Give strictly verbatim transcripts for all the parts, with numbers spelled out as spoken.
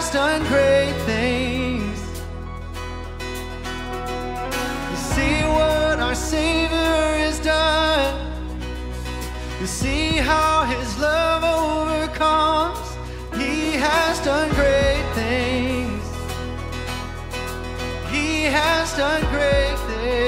has done great things. You see what our Savior has done. You see how his love overcomes. He has done great things. He has done great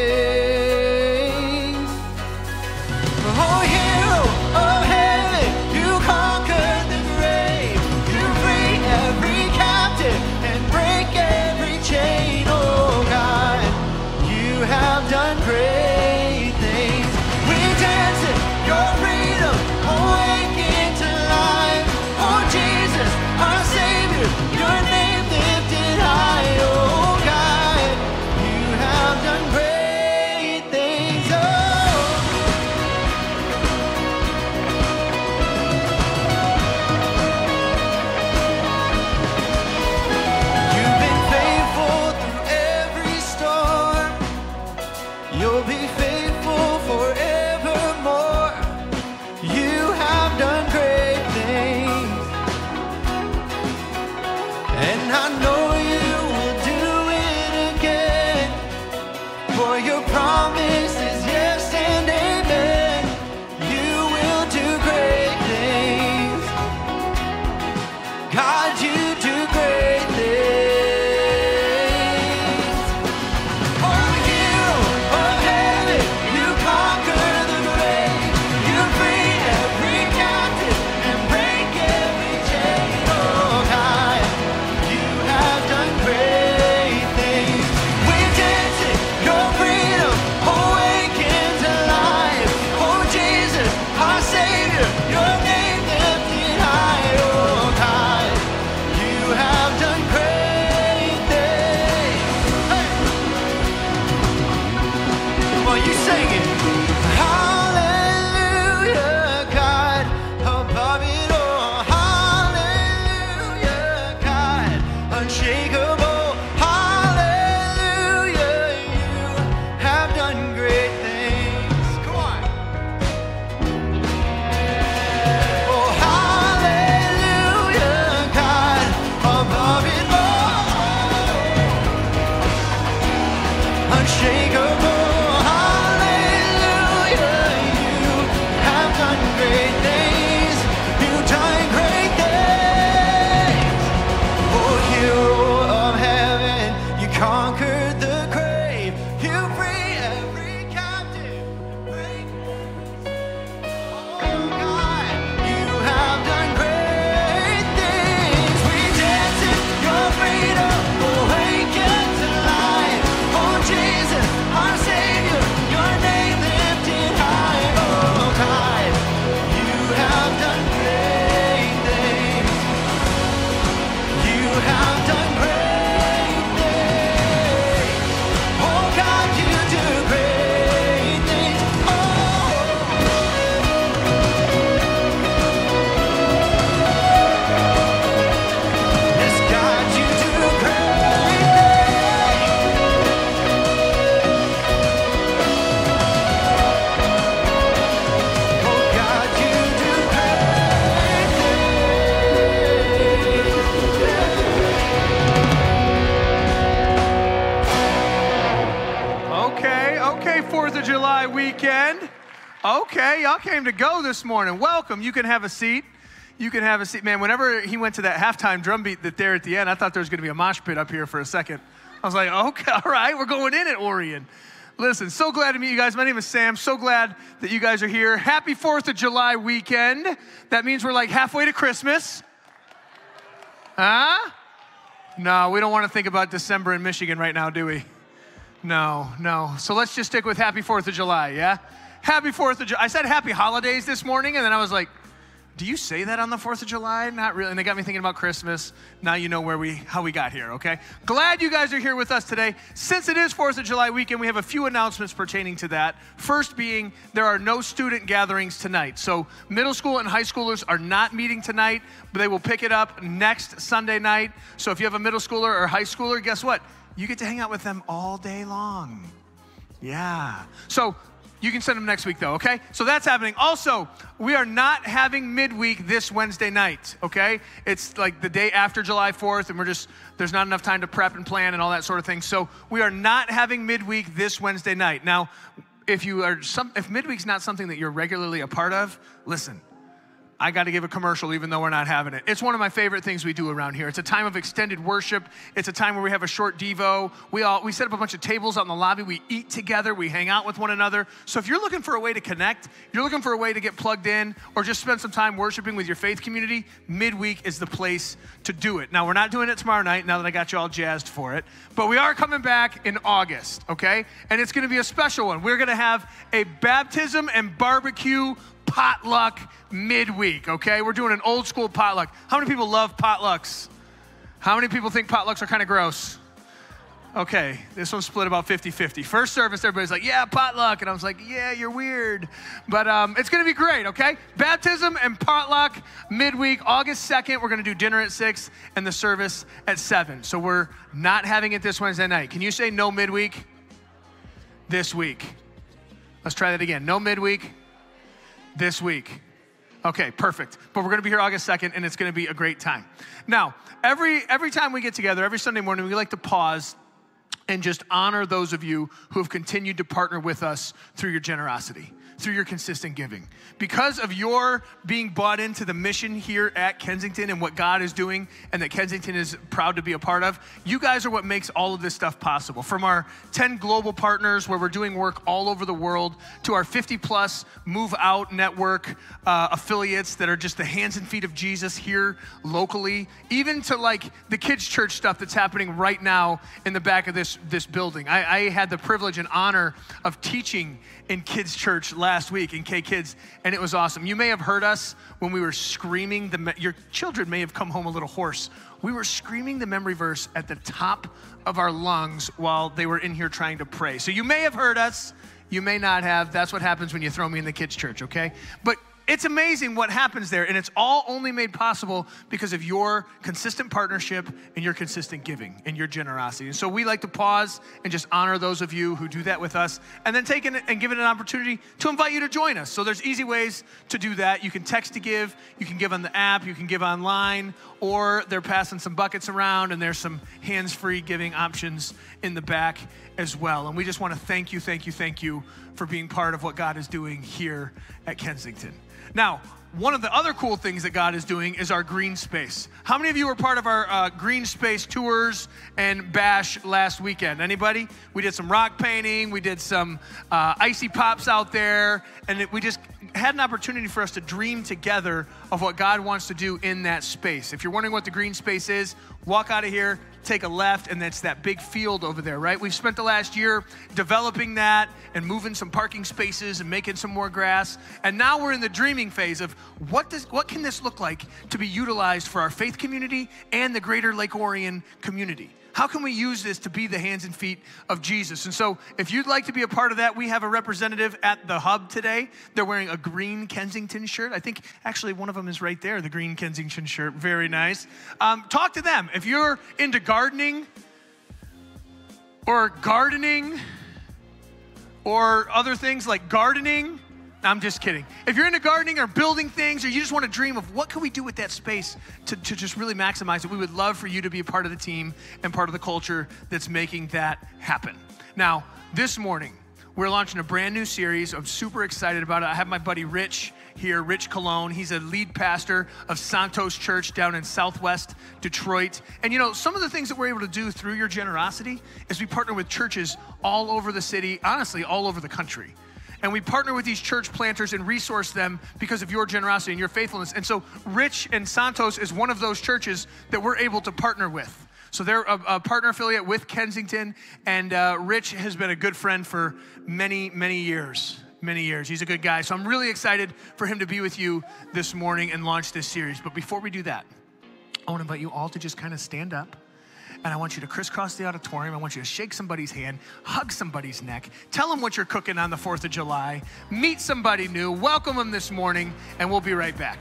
things. Oh, hero of heaven, you conquered the grave. You free every captive and break every chain. Oh God, you have done great things. We dance in your freedom, awaken to life. Oh Jesus, our Savior, your name lifted high. Oh God, you have done great things. Oh. You've been faithful through every storm. You'll be faithful forevermore. You have done great things, and I know you will do it again. For your promise is yes and amen. You will do great things. God, you do great things. Oh, hero of heaven, you conquer the grave. You free every captive and break every chain. Oh God, you have done great things. We dance in your freedom, awaken to life. Oh Jesus, our Savior, your name lifted high. Oh God, you have done great things. Hey. Come on, you sing it. Hallelujah, God, above it all. Hallelujah, God, unshakable. Hallelujah, you have done great things. Come on. Oh, hallelujah, God, above it all. Unshakable. Hallelujah, you have done great things. You've done great things. Oh, hero of heaven, you conquered the grave. You free every captive. Break. Oh God, you have done great things. We dance in your freedom, awaken to life. Oh Jesus, our Savior, your name lifted high. Oh God, you have done great things. You have done great things. Oh God, you do great things. Oh. Yes, God, you do great things. Oh God, you do great things. Okay, okay, fourth of July weekend. Okay, y'all came to go this morning. Welcome. You can have a seat. You can have a seat. Man, whenever he went to that halftime drum beat that there at the end, I thought there was going to be a mosh pit up here for a second. I was like, okay, all right, we're going in at Orion. Listen, so glad to meet you guys. My name is Sam. So glad that you guys are here. Happy fourth of July weekend. That means we're like halfway to Christmas. Huh? No, we don't want to think about December in Michigan right now, do we? No, no. So let's just stick with happy fourth of July, yeah? Happy fourth of July. I said happy holidays this morning, and then I was like, do you say that on the fourth of July? Not really. And they got me thinking about Christmas. Now you know where we, how we got here, okay? Glad you guys are here with us today. Since it is fourth of July weekend, we have a few announcements pertaining to that. First being, there are no student gatherings tonight. So middle school and high schoolers are not meeting tonight, but they will pick it up next Sunday night. So if you have a middle schooler or high schooler, guess what? You get to hang out with them all day long. Yeah. So You can send them next week though, okay? So that's happening. Also, we are not having midweek this Wednesday night, okay? It's like the day after July fourth, and we're just, there's not enough time to prep and plan and all that sort of thing. So we are not having midweek this Wednesday night. Now, if you are some, if midweek's not something that you're regularly a part of, listen. I got to give a commercial even though we're not having it. It's one of my favorite things we do around here. It's a time of extended worship. It's a time where we have a short Devo. We all we set up a bunch of tables out in the lobby. We eat together. We hang out with one another. So if you're looking for a way to connect, you're looking for a way to get plugged in or just spend some time worshiping with your faith community, midweek is the place to do it. Now, we're not doing it tomorrow night now that I got you all jazzed for it, but we are coming back in August, okay? And it's going to be a special one. We're going to have a baptism and barbecue potluck midweek, okay? We're doing an old school potluck. How many people love potlucks? How many people think potlucks are kind of gross? Okay, this one's split about fifty fifty. First service, everybody's like, yeah, potluck. And I was like, yeah, you're weird. But um, it's going to be great, okay? Baptism and potluck midweek, August second. We're going to do dinner at six and the service at seven. So we're not having it this Wednesday night. Can you say no midweek? This week. Let's try that again. No midweek. This week. Okay, perfect. But we're going to be here August second, and it's going to be a great time. Now, every every time we get together, every Sunday morning, we like to pause and just honor those of you who have continued to partner with us through your generosity, through your consistent giving. Because of your being bought into the mission here at Kensington and what God is doing and that Kensington is proud to be a part of, you guys are what makes all of this stuff possible. From our ten global partners where we're doing work all over the world to our fifty plus Move Out Network uh, affiliates that are just the hands and feet of Jesus here locally, even to like the kids' church stuff that's happening right now in the back of this, this building. I, I had the privilege and honor of teaching in kids' church last week in K Kids, and it was awesome. You may have heard us when we were screaming, the, your children may have come home a little hoarse. We were screaming the memory verse at the top of our lungs while they were in here trying to pray. So you may have heard us, you may not have. That's what happens when you throw me in the kids' church, okay? But it's amazing what happens there, and it's all only made possible because of your consistent partnership and your consistent giving and your generosity. And so we like to pause and just honor those of you who do that with us, and then take it and give it an opportunity to invite you to join us. So there's easy ways to do that. You can text to give, you can give on the app, you can give online, or they're passing some buckets around, and there's some hands-free giving options in the back as well. And we just want to thank you, thank you, thank you for being part of what God is doing here at Kensington. Now, one of the other cool things that God is doing is our green space. How many of you were part of our uh, green space tours and bash last weekend? Anybody? We did some rock painting. We did some uh, icy pops out there. And it, we just had an opportunity for us to dream together of what God wants to do in that space. If you're wondering what the green space is, walk out of here, take a left, and that's that big field over there, right? We've spent the last year developing that and moving some parking spaces and making some more grass. And now we're in the dreaming phase of what does what can this look like to be utilized for our faith community and the greater Lake Orion community? How can we use this to be the hands and feet of Jesus? And so if you'd like to be a part of that, we have a representative at the hub today. They're wearing a green Kensington shirt. I think actually one of them is right there, the green Kensington shirt. Very nice. Um, talk to them. If you're into gardening or gardening or other things like gardening, I'm just kidding. If you're into gardening or building things, or you just want to dream of what can we do with that space to, to just really maximize it, we would love for you to be a part of the team and part of the culture that's making that happen. Now, this morning, we're launching a brand new series. I'm super excited about it. I have my buddy Rich here, Rich Cologne. He's a lead pastor of Santos Church down in Southwest Detroit. And you know, some of the things that we're able to do through your generosity is we partner with churches all over the city, honestly, all over the country. And we partner with these church planters and resource them because of your generosity and your faithfulness. And so Rich and Santos is one of those churches that we're able to partner with. So they're a, a partner affiliate with Kensington, and uh, Rich has been a good friend for many, many years, many years. He's a good guy. So I'm really excited for him to be with you this morning and launch this series. But before we do that, I want to invite you all to just kind of stand up. And I want you to crisscross the auditorium. I want you to shake somebody's hand, hug somebody's neck, tell them what you're cooking on the fourth of July, meet somebody new, welcome them this morning, and we'll be right back.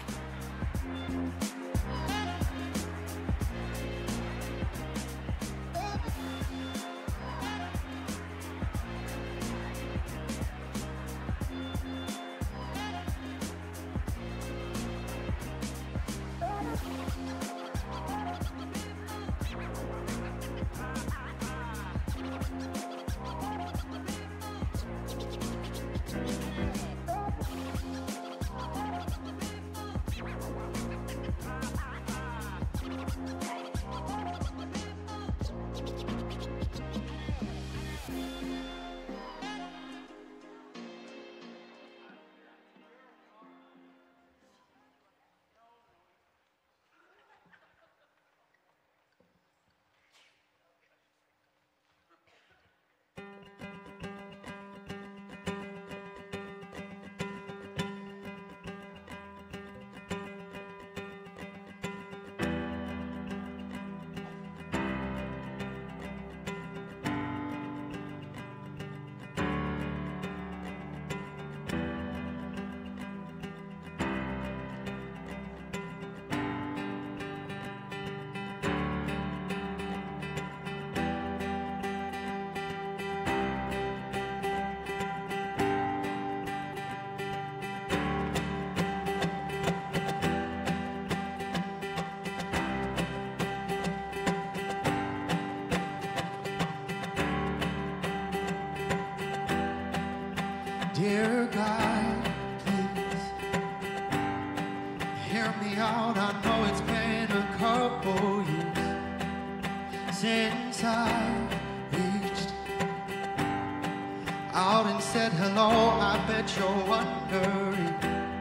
Dear God, please hear me out. I know it's been a couple years since I reached out and said hello. I bet you're wondering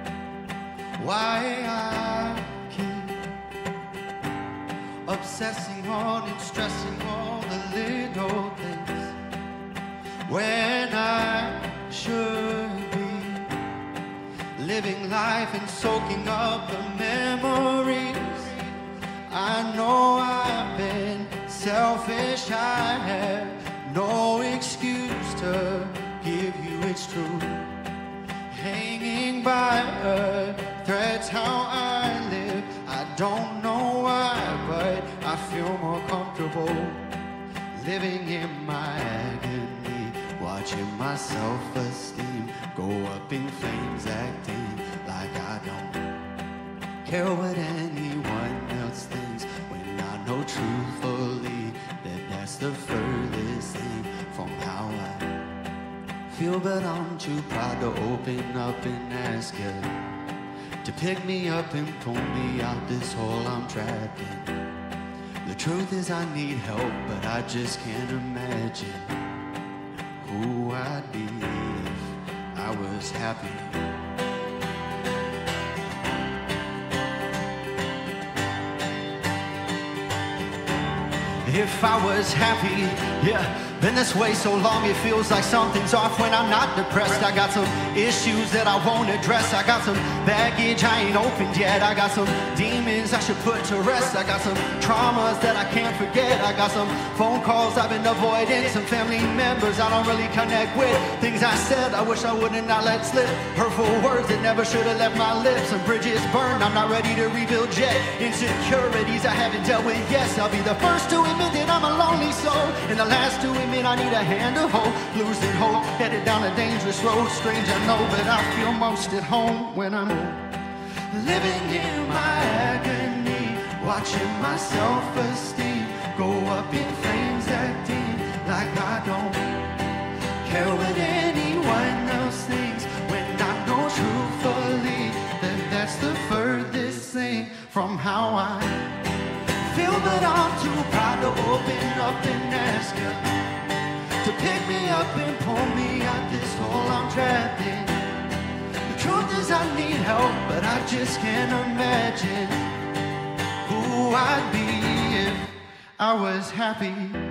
why I keep obsessing on and stressing all the little things when I should be living life and soaking up the memories. I know I've been selfish, I have no excuse to give you its truth. Hanging by a thread's how I live. I don't know why, but I feel more comfortable living in my agony, watching my self-esteem go up in flames, acting like I don't care what anyone else thinks, when I know truthfully that that's the furthest thing from how I feel. But I'm too proud to open up and ask you to pick me up and pull me out this hole I'm trapped in. The truth is I need help, but I just can't imagine who I'd be if I was happy. If I was happy, yeah, been this way so long it feels like something's off when I'm not depressed. I got some issues that I won't address. I got some baggage I ain't opened yet. I got some demons I should put to rest. I got some traumas that I can't forget. I got some phone calls I've been avoiding, some family members I don't really connect with. Things I said I wish I wouldn't not let slip. Hurtful words that never should have left my lips. Some bridges burned I'm not ready to rebuild yet. Insecurities I haven't dealt with. Yes, I'll be the first to admit that I'm a lonely soul, and the last to admit I need a hand to hold. Losing hope, headed down a dangerous road. Strange I know, but I feel most at home when I'm living in my agony, watching my self-esteem go up in flames, acting like I don't care what anyone else thinks, when I know truthfully that that's the furthest thing from how I feel. But I'm too proud to open up and ask you to pick me up and pull me out this hole I'm trapped in. The truth is I need help, but I just can't imagine who I'd be if I was happy.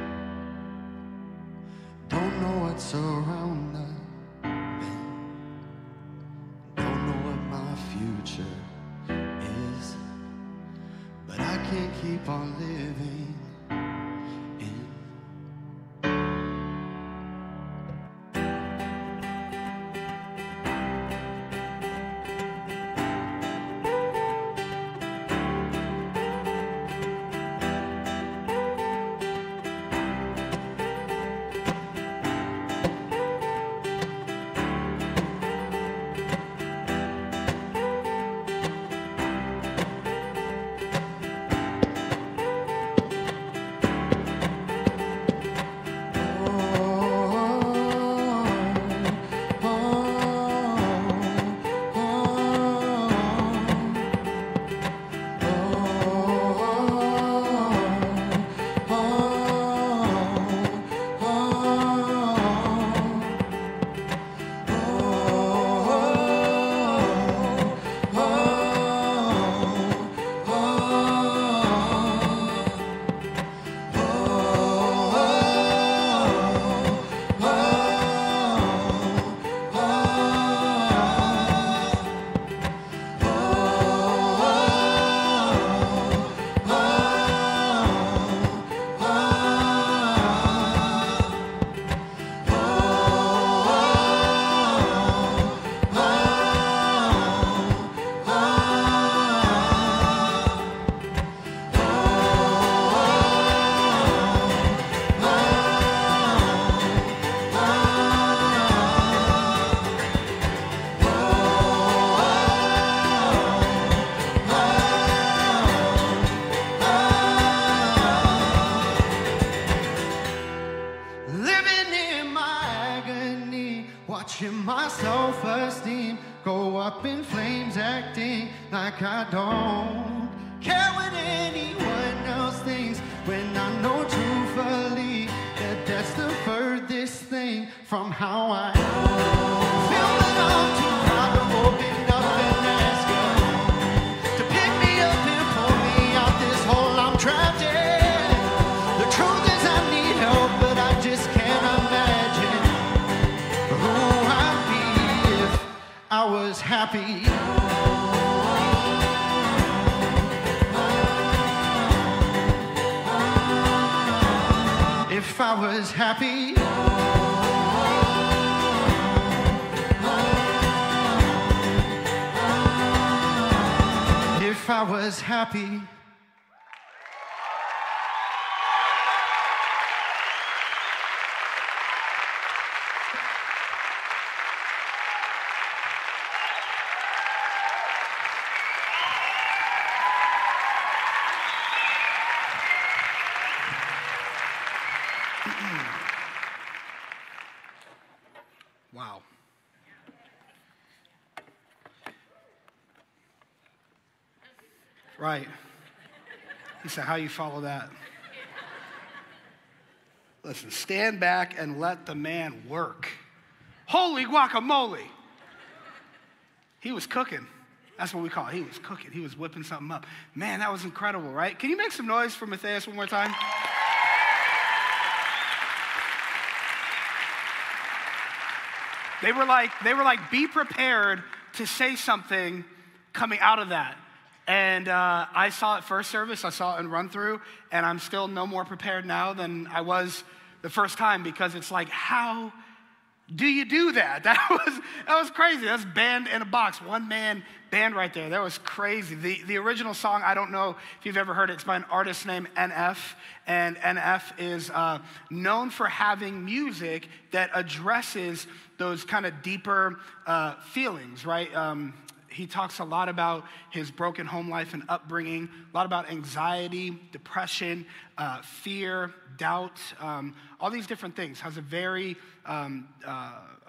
Don't know what's around the bend, don't know what my future is, but I can't keep on living in. up in flames, acting like I don't care what anyone else thinks, when I know truthfully that that's the furthest thing from how I feel. That I'm too proud to open up and ask you to pick me up and pull me out this hole I'm trapped in. The truth is I need help, but I just can't imagine who I'd be if I was happy. If I was happy, if I was happy. Wow. Right. He said, how you follow that? Listen, stand back and let the man work. Holy guacamole. He was cooking. That's what we call it. He was cooking. He was whipping something up. Man, that was incredible, right? Can you make some noise for Matthias one more time? They were like, they were like, be prepared to say something coming out of that. And uh, I saw it first service, I saw it in run through, and I'm still no more prepared now than I was the first time, because it's like, how do you do that? That was that was crazy. That's band in a box, one man band right there. That was crazy. The the original song, I don't know if you've ever heard it. It's by an artist named N F, and N F is uh, known for having music that addresses those kind of deeper uh, feelings, right? Um, He talks a lot about his broken home life and upbringing, a lot about anxiety, depression, uh, fear, doubt, um, all these different things. Has a very um, uh, uh,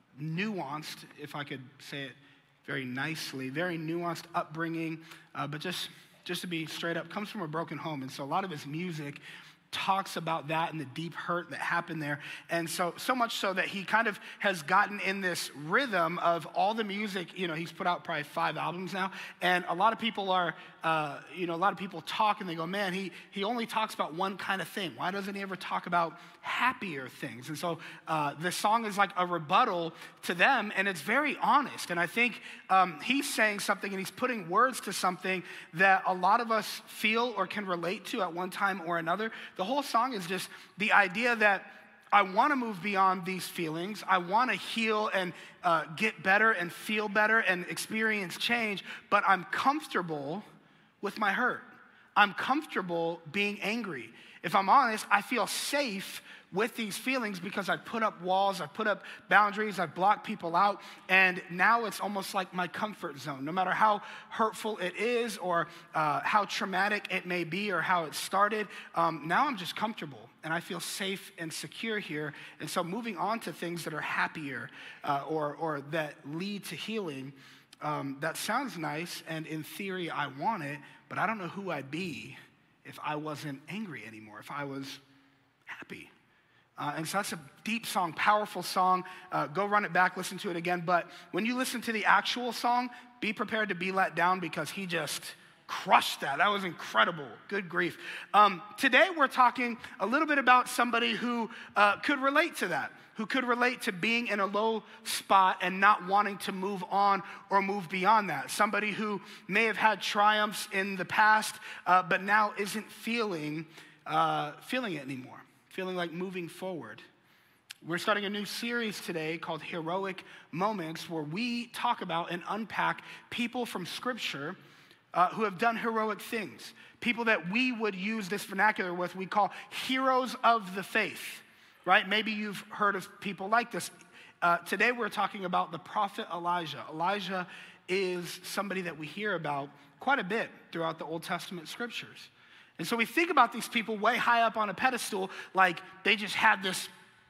nuanced, if I could say it very nicely, very nuanced upbringing, uh, but just, just to be straight up, comes from a broken home. And so a lot of his music talks about that and the deep hurt that happened there. And so, so much so that he kind of has gotten in this rhythm of all the music. You know, he's put out probably five albums now. And a lot of people are, uh, you know, a lot of people talk and they go, man, he, he only talks about one kind of thing. Why doesn't he ever talk about happier things? And so uh, this song is like a rebuttal to them, and it's very honest. And I think um, he's saying something and he's putting words to something that a lot of us feel or can relate to at one time or another. The whole song is just the idea that I want to move beyond these feelings. I want to heal and uh, get better and feel better and experience change, but I'm comfortable with my hurt. I'm comfortable being angry. If I'm honest, I feel safe with these feelings because I put up walls, I put up boundaries, I block people out, and now it's almost like my comfort zone. No matter how hurtful it is or uh, how traumatic it may be or how it started, um, now I'm just comfortable and I feel safe and secure here. And so moving on to things that are happier uh, or, or that lead to healing, um, that sounds nice, and in theory I want it, but I don't know who I'd be if I wasn't angry anymore, if I was happy. Uh, and so that's a deep song, powerful song. Uh, go run it back, listen to it again. But when you listen to the actual song, be prepared to be let down because he just crushed that. That was incredible. Good grief. Um, today we're talking a little bit about somebody who uh, could relate to that, who could relate to being in a low spot and not wanting to move on or move beyond that. Somebody who may have had triumphs in the past, uh, but now isn't feeling, uh, feeling it anymore. Feeling like moving forward. We're starting a new series today called Heroic Moments, where we talk about and unpack people from Scripture uh, who have done heroic things. People that we would use this vernacular with, we call heroes of the faith, right? Maybe you've heard of people like this. Uh, today we're talking about the prophet Elijah. Elijah is somebody that we hear about quite a bit throughout the Old Testament Scriptures. And so we think about these people way high up on a pedestal, like they just had this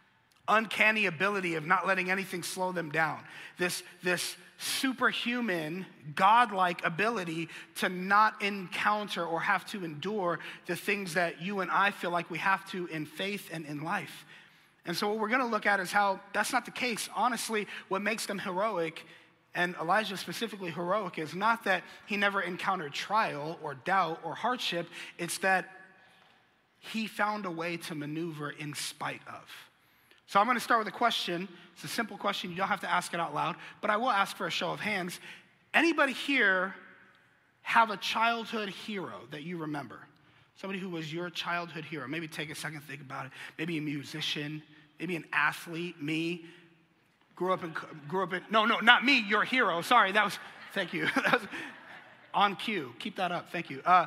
uncanny ability of not letting anything slow them down, this, this superhuman, godlike ability to not encounter or have to endure the things that you and I feel like we have to in faith and in life. And so what we're gonna look at is how that's not the case. Honestly, what makes them heroic, and Elijah specifically heroic, is not that he never encountered trial or doubt or hardship, it's that he found a way to maneuver in spite of. So I'm gonna start with a question. It's a simple question, you don't have to ask it out loud, but I will ask for a show of hands. Anybody here have a childhood hero that you remember? Somebody who was your childhood hero. Maybe take a second, think about it. Maybe a musician, maybe an athlete, me. Grew up in, grew up in, no, no, not me, your hero. Sorry, that was, thank you. That was on cue. Keep that up, thank you. Uh,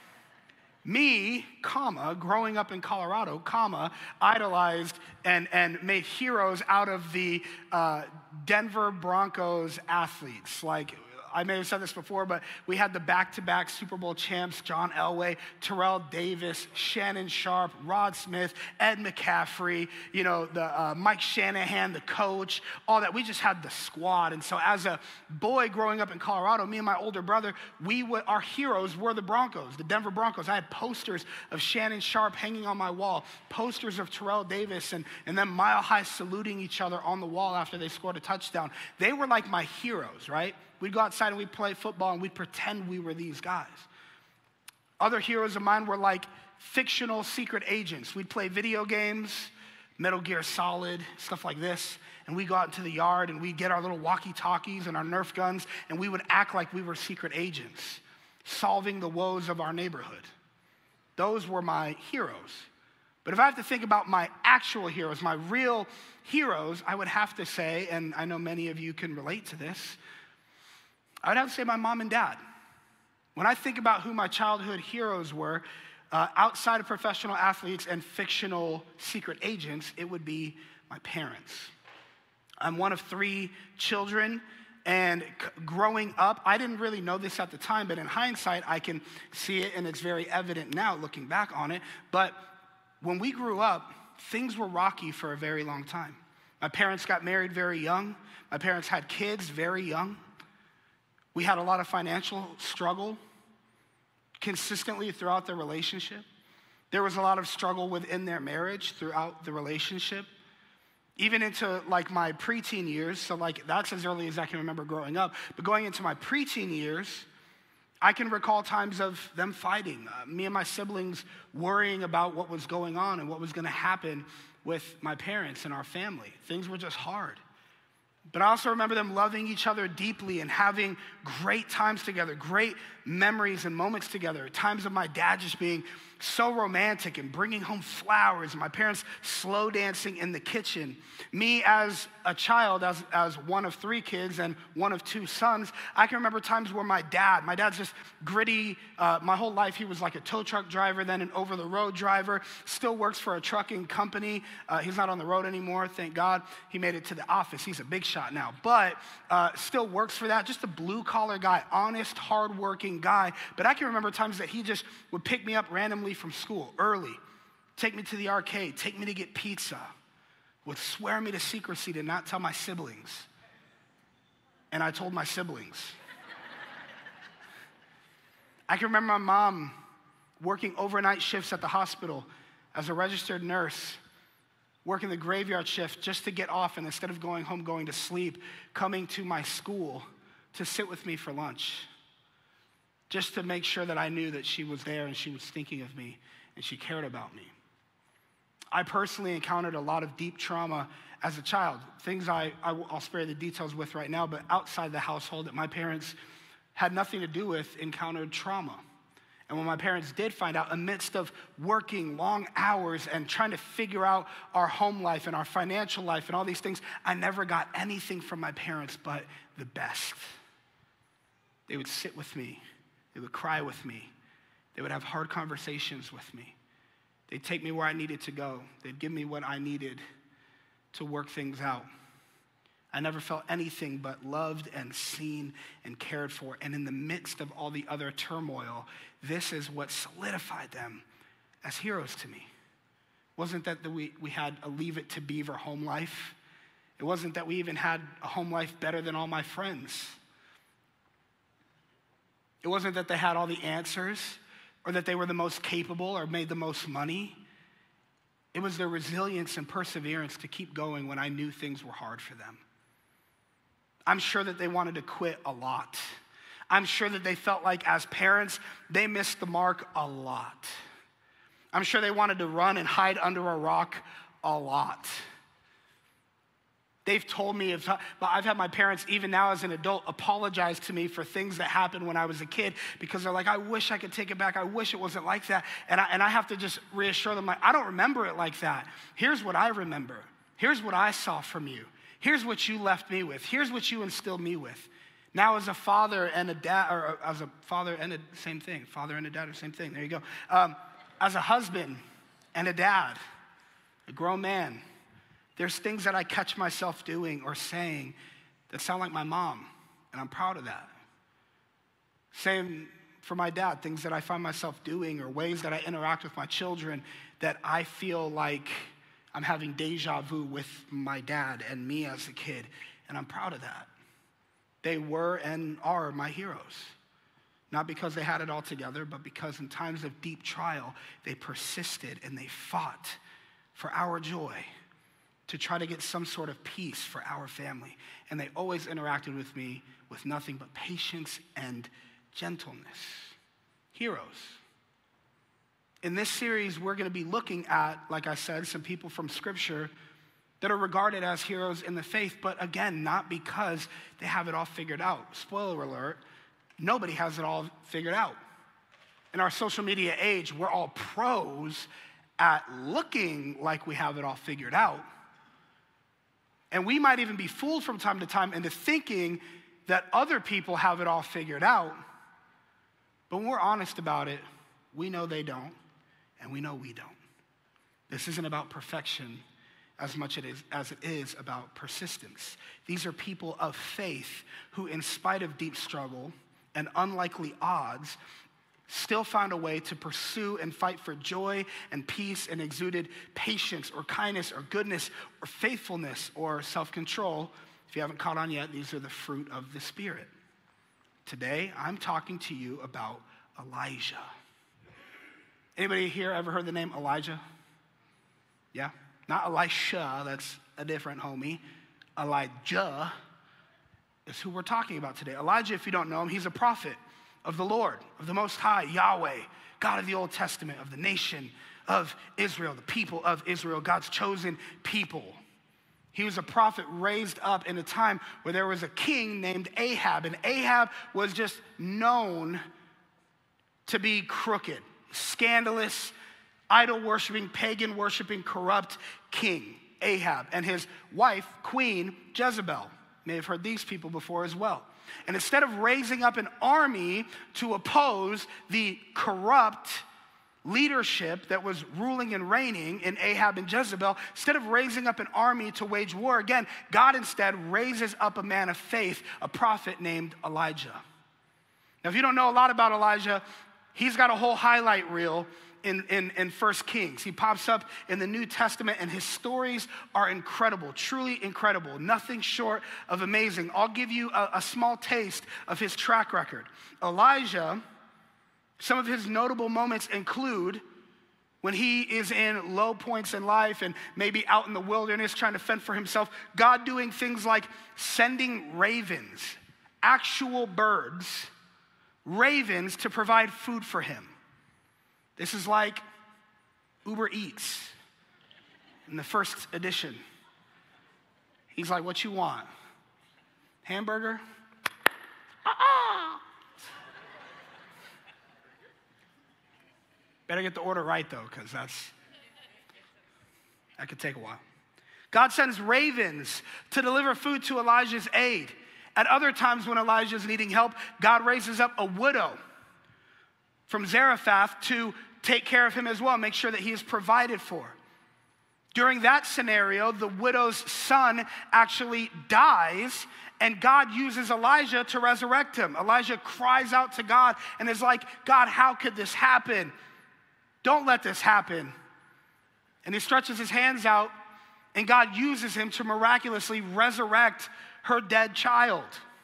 me, comma, growing up in Colorado, comma, idolized and, and made heroes out of the uh, Denver Broncos athletes. Like, I may have said this before, but we had the back-to-back Super Bowl champs, John Elway, Terrell Davis, Shannon Sharp, Rod Smith, Ed McCaffrey, you know, the uh, Mike Shanahan, the coach, all that. We just had the squad. And so as a boy growing up in Colorado, me and my older brother, we would, our heroes were the Broncos, the Denver Broncos. I had posters of Shannon Sharp hanging on my wall, posters of Terrell Davis, and, and them mile high saluting each other on the wall after they scored a touchdown. They were like my heroes, right? We'd go outside and we'd play football and we'd pretend we were these guys. Other heroes of mine were like fictional secret agents. We'd play video games, Metal Gear Solid, stuff like this, and we'd go out into the yard and we'd get our little walkie-talkies and our Nerf guns and we would act like we were secret agents, solving the woes of our neighborhood. Those were my heroes. But if I have to think about my actual heroes, my real heroes, I would have to say, and I know many of you can relate to this, I would have to say my mom and dad. When I think about who my childhood heroes were, uh, outside of professional athletes and fictional secret agents, it would be my parents. I'm one of three children, and c- growing up, I didn't really know this at the time, but in hindsight, I can see it, and it's very evident now looking back on it. But when we grew up, things were rocky for a very long time. My parents got married very young. My parents had kids very young. We had a lot of financial struggle consistently throughout the relationship. There was a lot of struggle within their marriage throughout the relationship, even into like my preteen years. So like that's as early as I can remember growing up. But going into my preteen years, I can recall times of them fighting, uh, me and my siblings worrying about what was going on and what was gonna happen with my parents and our family. Things were just hard. But I also remember them loving each other deeply and having great times together, great memories and moments together. Times of my dad just being so romantic and bringing home flowers, and my parents slow dancing in the kitchen. Me as a child, as, as one of three kids and one of two sons, I can remember times where my dad, my dad's just gritty, uh, my whole life he was like a tow truck driver, then an over-the-road driver, still works for a trucking company. Uh, he's not on the road anymore, thank God. He made it to the office, he's a big shot now, but uh, still works for that, just a blue-collar guy, honest, hardworking guy. But I can remember times that he just would pick me up randomly from school early, take me to the arcade, take me to get pizza, would swear me to secrecy to not tell my siblings. And I told my siblings. I can remember my mom working overnight shifts at the hospital as a registered nurse, working the graveyard shift just to get off, and instead of going home, going to sleep, coming to my school to sit with me for lunch, just to make sure that I knew that she was there and she was thinking of me and she cared about me. I personally encountered a lot of deep trauma as a child, things I, I, I'll spare the details with right now, but outside the household that my parents had nothing to do with, encountered trauma. And when my parents did find out, amidst of working long hours and trying to figure out our home life and our financial life and all these things, I never got anything from my parents but the best. They would sit with me. They would cry with me. They would have hard conversations with me. They'd take me where I needed to go. They'd give me what I needed to work things out. I never felt anything but loved and seen and cared for. And in the midst of all the other turmoil, this is what solidified them as heroes to me. wasn't that the, we, we had a Leave It to Beaver home life. It wasn't that we even had a home life better than all my friends. It wasn't that they had all the answers or that they were the most capable or made the most money. It was their resilience and perseverance to keep going when I knew things were hard for them. I'm sure that they wanted to quit a lot. I'm sure that they felt like as parents, they missed the mark a lot. I'm sure they wanted to run and hide under a rock a lot. They've told me, if, I've had my parents, even now as an adult, apologize to me for things that happened when I was a kid because they're like, I wish I could take it back. I wish it wasn't like that. And I, and I have to just reassure them, like, I don't remember it like that. Here's what I remember. Here's what I saw from you. Here's what you left me with. Here's what you instilled me with. Now as a father and a dad, or as a father and a, same thing. Father and a dad are the same thing. There you go. Um, as a husband and a dad, a grown man, there's things that I catch myself doing or saying that sound like my mom, and I'm proud of that. Same for my dad, things that I find myself doing or ways that I interact with my children that I feel like I'm having deja vu with my dad and me as a kid, and I'm proud of that. They were and are my heroes. Not because they had it all together, but because in times of deep trial, they persisted and they fought for our joy, to try to get some sort of peace for our family. And they always interacted with me with nothing but patience and gentleness. Heroes. In this series, we're gonna be looking at, like I said, some people from Scripture that are regarded as heroes in the faith, but again, not because they have it all figured out. Spoiler alert, nobody has it all figured out. In our social media age, we're all pros at looking like we have it all figured out. And we might even be fooled from time to time into thinking that other people have it all figured out. But when we're honest about it, we know they don't, and we know we don't. This isn't about perfection as much as it is about persistence. These are people of faith who, in spite of deep struggle and unlikely odds, still found a way to pursue and fight for joy and peace and exuded patience or kindness or goodness or faithfulness or self-control. If you haven't caught on yet, these are the fruit of the Spirit. Today, I'm talking to you about Elijah. Anybody here ever heard the name Elijah? Yeah? Not Elisha, that's a different homie. Elijah is who we're talking about today. Elijah, if you don't know him, he's a prophet of the Lord, of the Most High, Yahweh, God of the Old Testament, of the nation of Israel, the people of Israel, God's chosen people. He was a prophet raised up in a time where there was a king named Ahab, and Ahab was just known to be crooked, scandalous, idol-worshiping, pagan-worshiping, corrupt king, Ahab, and his wife, Queen Jezebel. You may have heard these people before as well. And instead of raising up an army to oppose the corrupt leadership that was ruling and reigning in Ahab and Jezebel, instead of raising up an army to wage war again, God instead raises up a man of faith, a prophet named Elijah. Now, if you don't know a lot about Elijah, he's got a whole highlight reel in, in, in First Kings. He pops up in the New Testament, and his stories are incredible, truly incredible, nothing short of amazing. I'll give you a, a small taste of his track record. Elijah, some of his notable moments include when he is in low points in life and maybe out in the wilderness trying to fend for himself, God doing things like sending ravens, actual birds, ravens to provide food for him. This is like Uber Eats in the first edition. He's like, what you want? Hamburger? Ah! Better get the order right though, because that's, that could take a while. God sends ravens to deliver food to Elijah's aid. At other times when Elijah's needing help, God raises up a widow from Zarephath to take care of him as well, make sure that he is provided for. During that scenario, the widow's son actually dies, and God uses Elijah to resurrect him. Elijah cries out to God and is like, God, how could this happen? Don't let this happen. And he stretches his hands out, and God uses him to miraculously resurrect her dead child.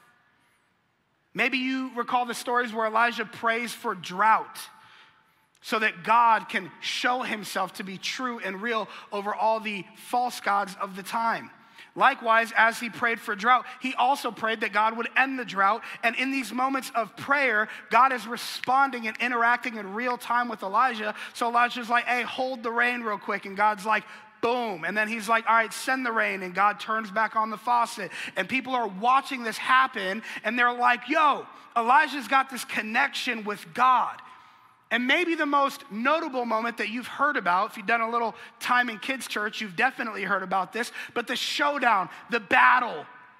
Maybe you recall the stories where Elijah prays for drought so that God can show himself to be true and real over all the false gods of the time. Likewise, as he prayed for drought, he also prayed that God would end the drought. And in these moments of prayer, God is responding and interacting in real time with Elijah. So Elijah's like, hey, hold the rain real quick. And God's like, boom. And then he's like, all right, send the rain. And God turns back on the faucet. And people are watching this happen. And they're like, yo, Elijah's got this connection with God. And maybe the most notable moment that you've heard about, if you've done a little time in kids' church, you've definitely heard about this, but the showdown, the battle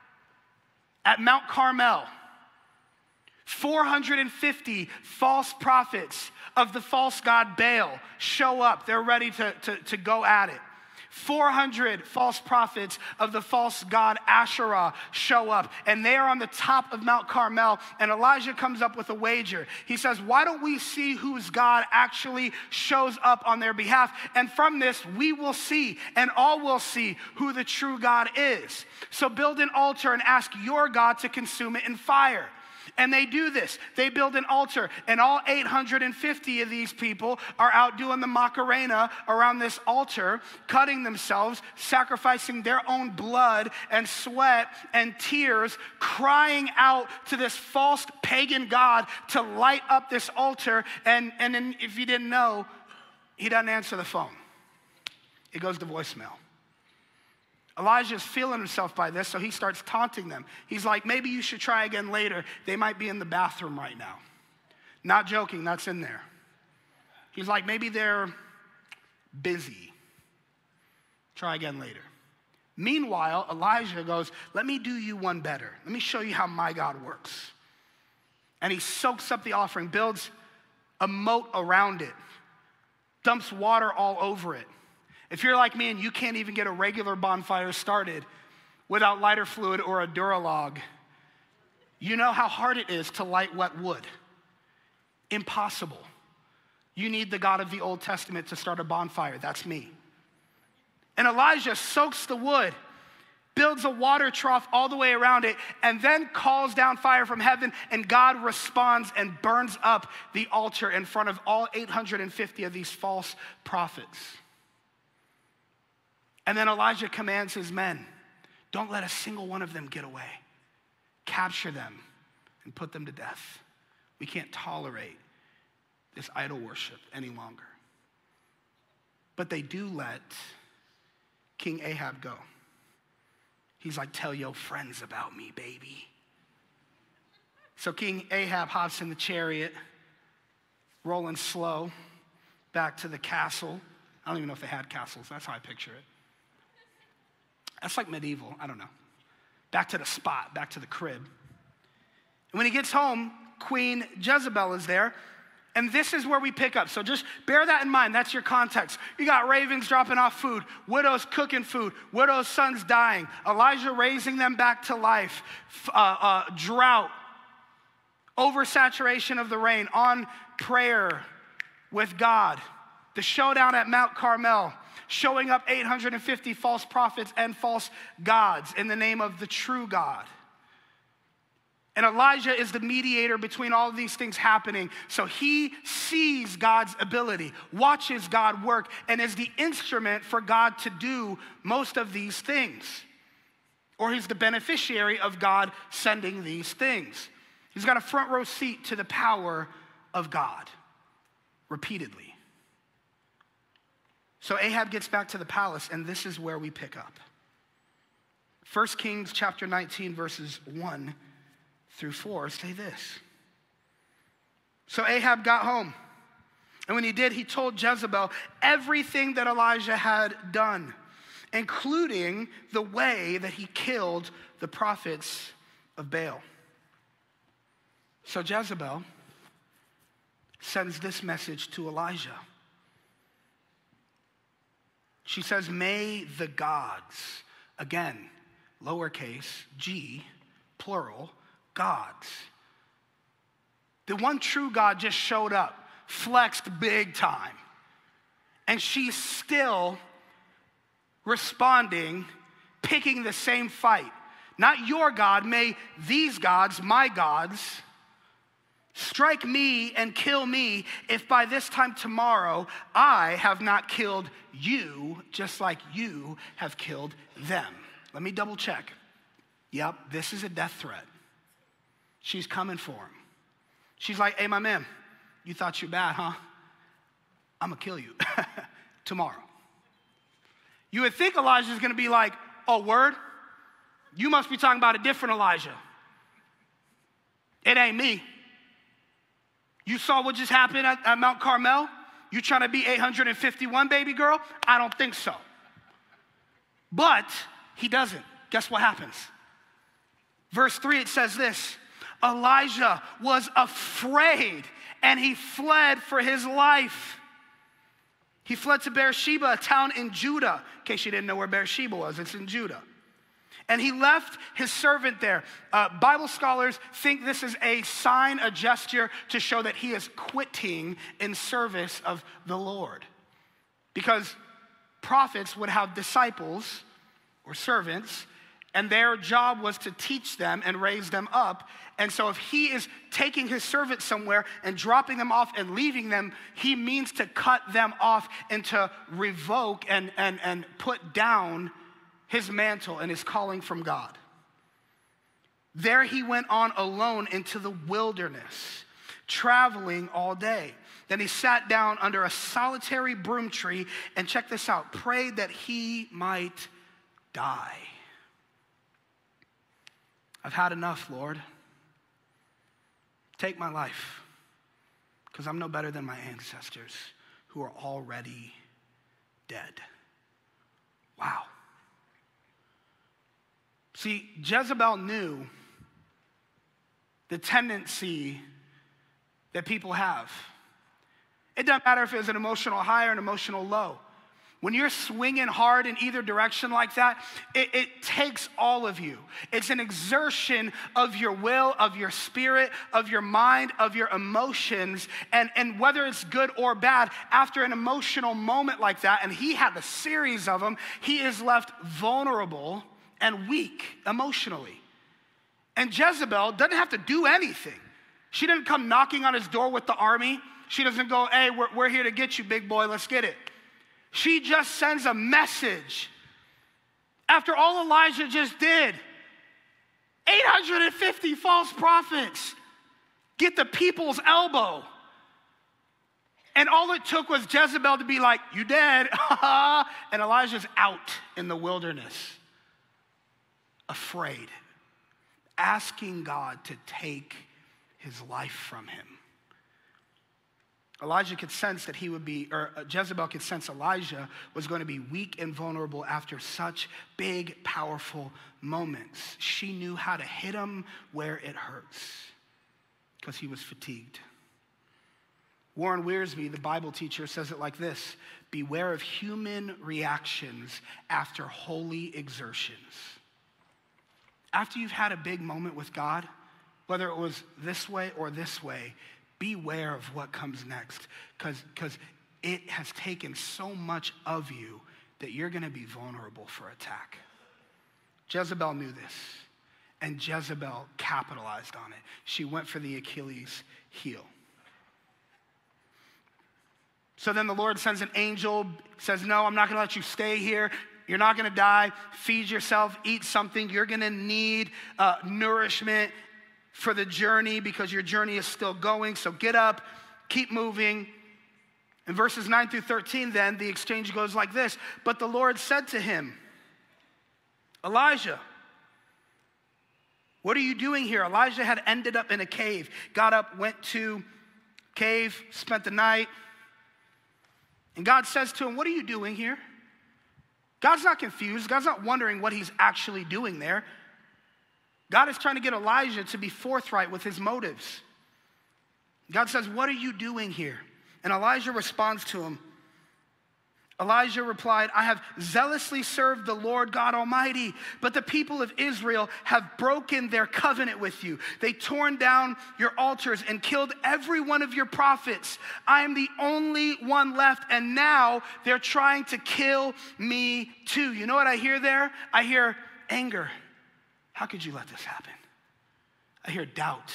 at Mount Carmel. four hundred fifty false prophets of the false god Baal show up. They're ready to, to, to go at it. four hundred false prophets of the false god Asherah show up, and they are on the top of Mount Carmel, and Elijah comes up with a wager. He says, why don't we see whose God actually shows up on their behalf? And from this, we will see, and all will see, who the true God is. So build an altar and ask your God to consume it in fire. And they do this. They build an altar, and all eight hundred fifty of these people are out doing the Macarena around this altar, cutting themselves, sacrificing their own blood and sweat and tears, crying out to this false pagan god to light up this altar. And, and then if you didn't know, he doesn't answer the phone. It goes to voicemail. Elijah's feeling himself by this, so he starts taunting them. He's like, maybe you should try again later. They might be in the bathroom right now. Not joking, that's in there. He's like, maybe they're busy. Try again later. Meanwhile, Elijah goes, let me do you one better. Let me show you how my God works. And he soaks up the offering, builds a moat around it, dumps water all over it. If you're like me and you can't even get a regular bonfire started without lighter fluid or a Duralog, you know how hard it is to light wet wood. Impossible. You need the God of the Old Testament to start a bonfire. That's me. And Elijah soaks the wood, builds a water trough all the way around it, and then calls down fire from heaven, and God responds and burns up the altar in front of all eight hundred fifty of these false prophets. And then Elijah commands his men, don't let a single one of them get away. Capture them and put them to death. We can't tolerate this idol worship any longer. But they do let King Ahab go. He's like, tell your friends about me, baby. So King Ahab hops in the chariot, rolling slow back to the castle. I don't even know if they had castles. That's how I picture it. That's like medieval, I don't know. Back to the spot, back to the crib. And when he gets home, Queen Jezebel is there, and this is where we pick up. So just bear that in mind, that's your context. You got ravens dropping off food, widows cooking food, widows' sons dying, Elijah raising them back to life, uh, uh, drought, oversaturation of the rain, on prayer with God, the showdown at Mount Carmel, showing up eight hundred fifty false prophets and false gods in the name of the true God. And Elijah is the mediator between all of these things happening. So he sees God's ability, watches God work, and is the instrument for God to do most of these things. Or he's the beneficiary of God sending these things. He's got a front row seat to the power of God repeatedly. So Ahab gets back to the palace, and this is where we pick up. First Kings chapter nineteen, verses one through four say this. So Ahab got home, and when he did, he told Jezebel everything that Elijah had done, including the way that he killed the prophets of Baal. So Jezebel sends this message to Elijah. She says, may the gods, again, lowercase g, plural, gods. The one true God just showed up, flexed big time. And she's still responding, picking the same fight. Not your God, may these gods, my gods, strike me and kill me if by this time tomorrow I have not killed you just like you have killed them. Let me double check. Yep, this is a death threat. She's coming for him. She's like, hey, my man, you thought you're bad, huh? I'm gonna kill you tomorrow. You would think Elijah's gonna be like, oh, word? You must be talking about a different Elijah. It ain't me. You saw what just happened at, at Mount Carmel? You trying to be eight hundred fifty-one, baby girl? I don't think so. But he doesn't. Guess what happens? Verse three, it says this, Elijah was afraid and he fled for his life. He fled to Beersheba, a town in Judah. In case you didn't know where Beersheba was, it's in Judah. And he left his servant there. Uh, Bible scholars think this is a sign, a gesture to show that he is quitting in service of the Lord. Because prophets would have disciples or servants, and their job was to teach them and raise them up. And so if he is taking his servant somewhere and dropping them off and leaving them, he means to cut them off and to revoke and, and, and put down his mantle and his calling from God. There he went on alone into the wilderness, traveling all day. Then he sat down under a solitary broom tree and, check this out, prayed that he might die. I've had enough, Lord. Take my life, because I'm no better than my ancestors who are already dead. Wow. See, Jezebel knew the tendency that people have. It doesn't matter if it was an emotional high or an emotional low. When you're swinging hard in either direction like that, it, it takes all of you. It's an exertion of your will, of your spirit, of your mind, of your emotions. And, and whether it's good or bad, after an emotional moment like that, and he had a series of them, he is left vulnerable and weak emotionally. And Jezebel doesn't have to do anything. She didn't come knocking on his door with the army. She doesn't go, hey, we're, we're here to get you, big boy, let's get it. She just sends a message. After all Elijah just did, eight hundred fifty false prophets get the people's elbow. And all it took was Jezebel to be like, you dead, and Elijah's out in the wilderness. Afraid, asking God to take his life from him. Elijah could sense that he would be, or Jezebel could sense Elijah was going to be weak and vulnerable after such big, powerful moments. She knew how to hit him where it hurts because he was fatigued. Warren Wiersbe, the Bible teacher, says it like this: beware of human reactions after holy exertions. After you've had a big moment with God, whether it was this way or this way, beware of what comes next, because it has taken so much of you that you're going to be vulnerable for attack. Jezebel knew this, and Jezebel capitalized on it. She went for the Achilles heel. So then the Lord sends an angel, says, no, I'm not going to let you stay here. You're not going to die. Feed yourself, eat something. You're going to need uh, nourishment for the journey because your journey is still going. So get up, keep moving. In verses nine through thirteen, then, the exchange goes like this. But the Lord said to him, Elijah, what are you doing here? Elijah had ended up in a cave, got up, went to cave, spent the night. And God says to him, what are you doing here? God's not confused. God's not wondering what he's actually doing there. God is trying to get Elijah to be forthright with his motives. God says, what are you doing here? And Elijah responds to him, Elijah replied, I have zealously served the Lord God Almighty, but the people of Israel have broken their covenant with you. They torn down your altars and killed every one of your prophets. I am the only one left, and now they're trying to kill me too. You know what I hear there? I hear anger. How could you let this happen? I hear doubt.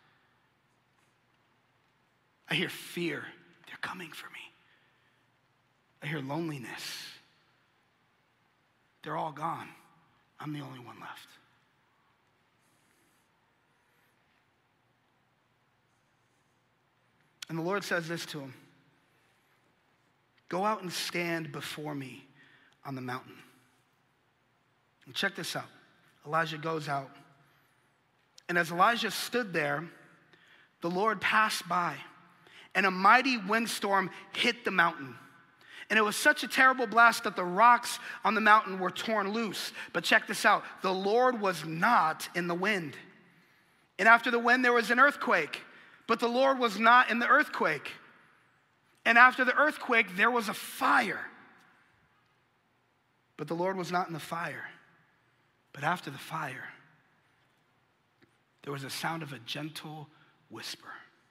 I hear fear. They're coming for me. I hear loneliness. They're all gone. I'm the only one left. And the Lord says this to him. Go out and stand before me on the mountain. And check this out. Elijah goes out. And as Elijah stood there, the Lord passed by, and a mighty windstorm hit the mountain. And it was such a terrible blast that the rocks on the mountain were torn loose. But check this out. The Lord was not in the wind. And after the wind, there was an earthquake. But the Lord was not in the earthquake. And after the earthquake, there was a fire. But the Lord was not in the fire. But after the fire, there was a sound of a gentle whisper.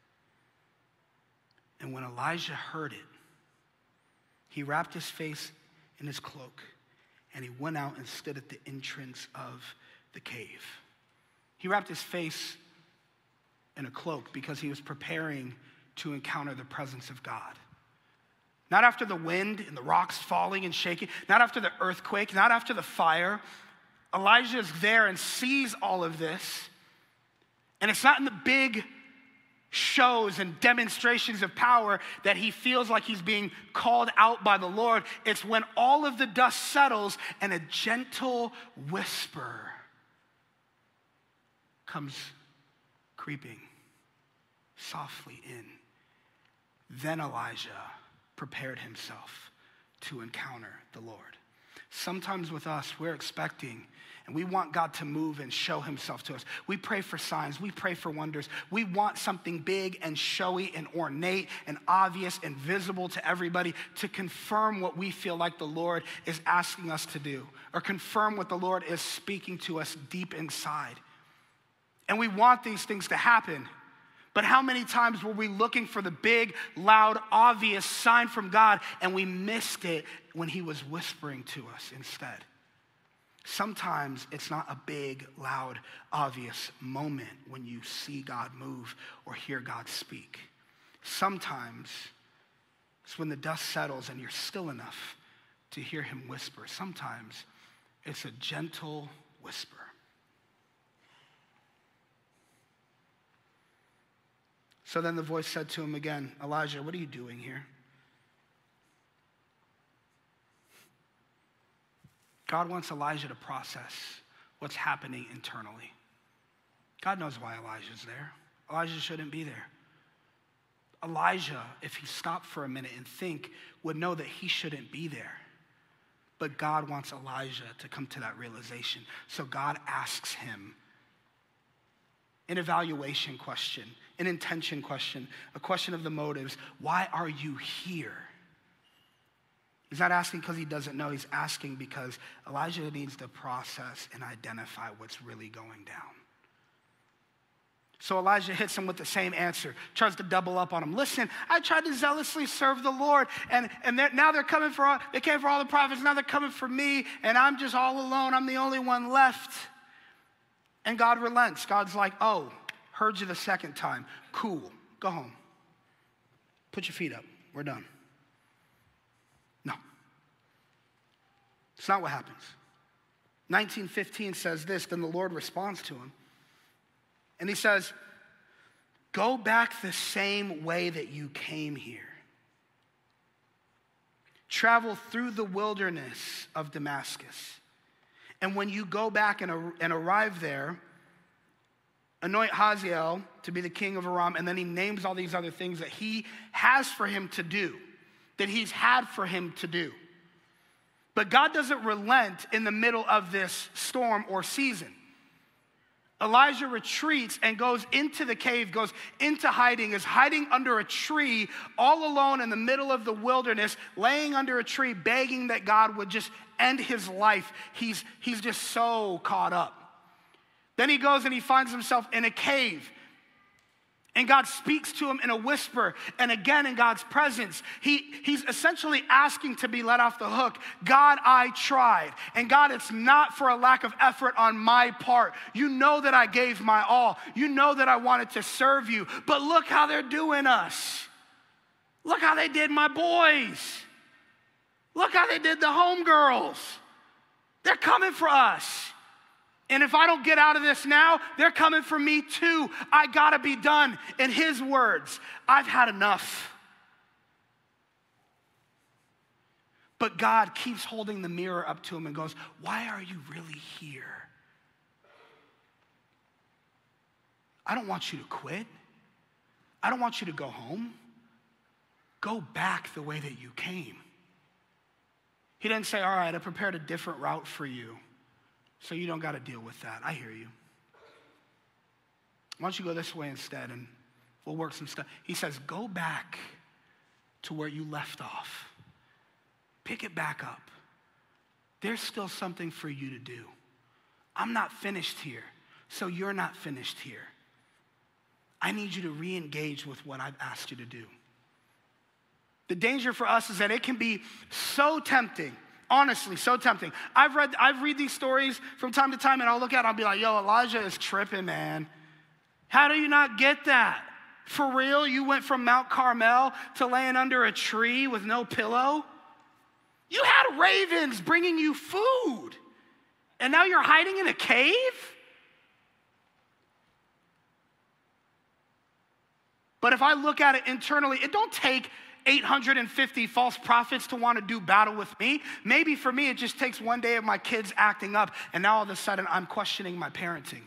And when Elijah heard it, he wrapped his face in his cloak, and he went out and stood at the entrance of the cave. He wrapped his face in a cloak because he was preparing to encounter the presence of God. Not after the wind and the rocks falling and shaking, not after the earthquake, not after the fire. Elijah is there and sees all of this, and it's not in the big shows and demonstrations of power that he feels like he's being called out by the Lord. It's when all of the dust settles and a gentle whisper comes creeping softly in. Then Elijah prepared himself to encounter the Lord. Sometimes with us, we're expecting and we want God to move and show himself to us. We pray for signs. We pray for wonders. We want something big and showy and ornate and obvious and visible to everybody to confirm what we feel like the Lord is asking us to do, or confirm what the Lord is speaking to us deep inside. And we want these things to happen. But how many times were we looking for the big, loud, obvious sign from God, and we missed it when he was whispering to us instead? Sometimes it's not a big, loud, obvious moment when you see God move or hear God speak. Sometimes it's when the dust settles and you're still enough to hear him whisper. Sometimes it's a gentle whisper. So then the voice said to him again, Elijah, what are you doing here? God wants Elijah to process what's happening internally. God knows why Elijah's there. Elijah shouldn't be there. Elijah, if he stopped for a minute and think, would know that he shouldn't be there. But God wants Elijah to come to that realization. So God asks him an evaluation question, an intention question, a question of the motives. Why are you here? He's not asking because he doesn't know. He's asking because Elijah needs to process and identify what's really going down. So Elijah hits him with the same answer, tries to double up on him. Listen, I tried to zealously serve the Lord, and, and they're, now they're coming for all, they came for all the prophets, now they're coming for me, and I'm just all alone. I'm the only one left. And God relents. God's like, oh, heard you the second time. Cool, go home. Put your feet up, we're done. No. It's not what happens. nineteen fifteen says this, then the Lord responds to him. And he says, go back the same way that you came here. Travel through the wilderness of Damascus. And when you go back and, and arrive there, anoint Hazael to be the king of Aram. And then he names all these other things that he has for him to do, that he's had for him to do. But God doesn't relent in the middle of this storm or season. Elijah retreats and goes into the cave, goes into hiding, is hiding under a tree all alone in the middle of the wilderness, laying under a tree, begging that God would just end his life. He's, he's just so caught up. Then he goes and he finds himself in a cave. And God speaks to him in a whisper, and again in God's presence. He, he's essentially asking to be let off the hook. God, I tried. And God, it's not for a lack of effort on my part. You know that I gave my all. You know that I wanted to serve you. But look how they're doing us. Look how they did my boys. Look how they did the homegirls. They're coming for us. And if I don't get out of this now, they're coming for me too. I gotta be done. In his words, I've had enough. But God keeps holding the mirror up to him and goes, why are you really here? I don't want you to quit. I don't want you to go home. Go back the way that you came. He didn't say, all right, I prepared a different route for you, so you don't got to deal with that. I hear you. Why don't you go this way instead and we'll work some stuff. He says, go back to where you left off. Pick it back up. There's still something for you to do. I'm not finished here, so you're not finished here. I need you to re-engage with what I've asked you to do. The danger for us is that it can be so tempting. Honestly, so tempting. I've read, I've read these stories from time to time, and I'll look at it and I'll be like, yo, Elijah is tripping, man. How do you not get that? For real, you went from Mount Carmel to laying under a tree with no pillow? You had ravens bringing you food, and now you're hiding in a cave? But if I look at it internally, it don't take eight hundred fifty false prophets to want to do battle with me. Maybe for me, it just takes one day of my kids acting up, and now all of a sudden I'm questioning my parenting.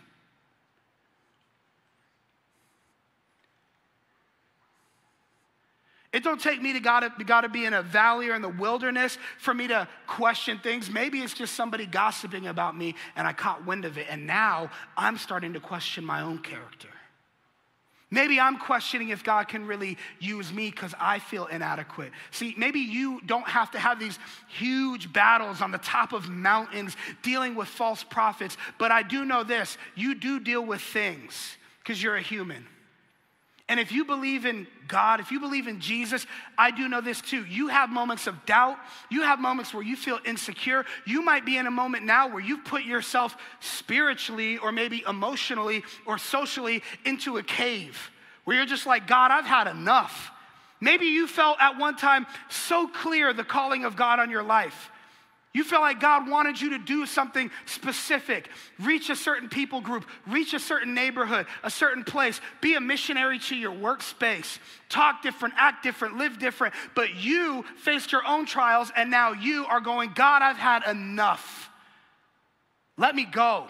It don't take me to gotta, gotta be in a valley or in the wilderness for me to question things. Maybe it's just somebody gossiping about me and I caught wind of it, and now I'm starting to question my own character. Maybe I'm questioning if God can really use me because I feel inadequate. See, maybe you don't have to have these huge battles on the top of mountains dealing with false prophets, but I do know this, you do deal with things because you're a human. And if you believe in God, if you believe in Jesus, I do know this too. You have moments of doubt. You have moments where you feel insecure. You might be in a moment now where you've put yourself spiritually or maybe emotionally or socially into a cave where you're just like, God, I've had enough. Maybe you felt at one time so clear the calling of God on your life. You felt like God wanted you to do something specific, reach a certain people group, reach a certain neighborhood, a certain place, be a missionary to your workspace, talk different, act different, live different, but you faced your own trials and now you are going, God, I've had enough. Let me go.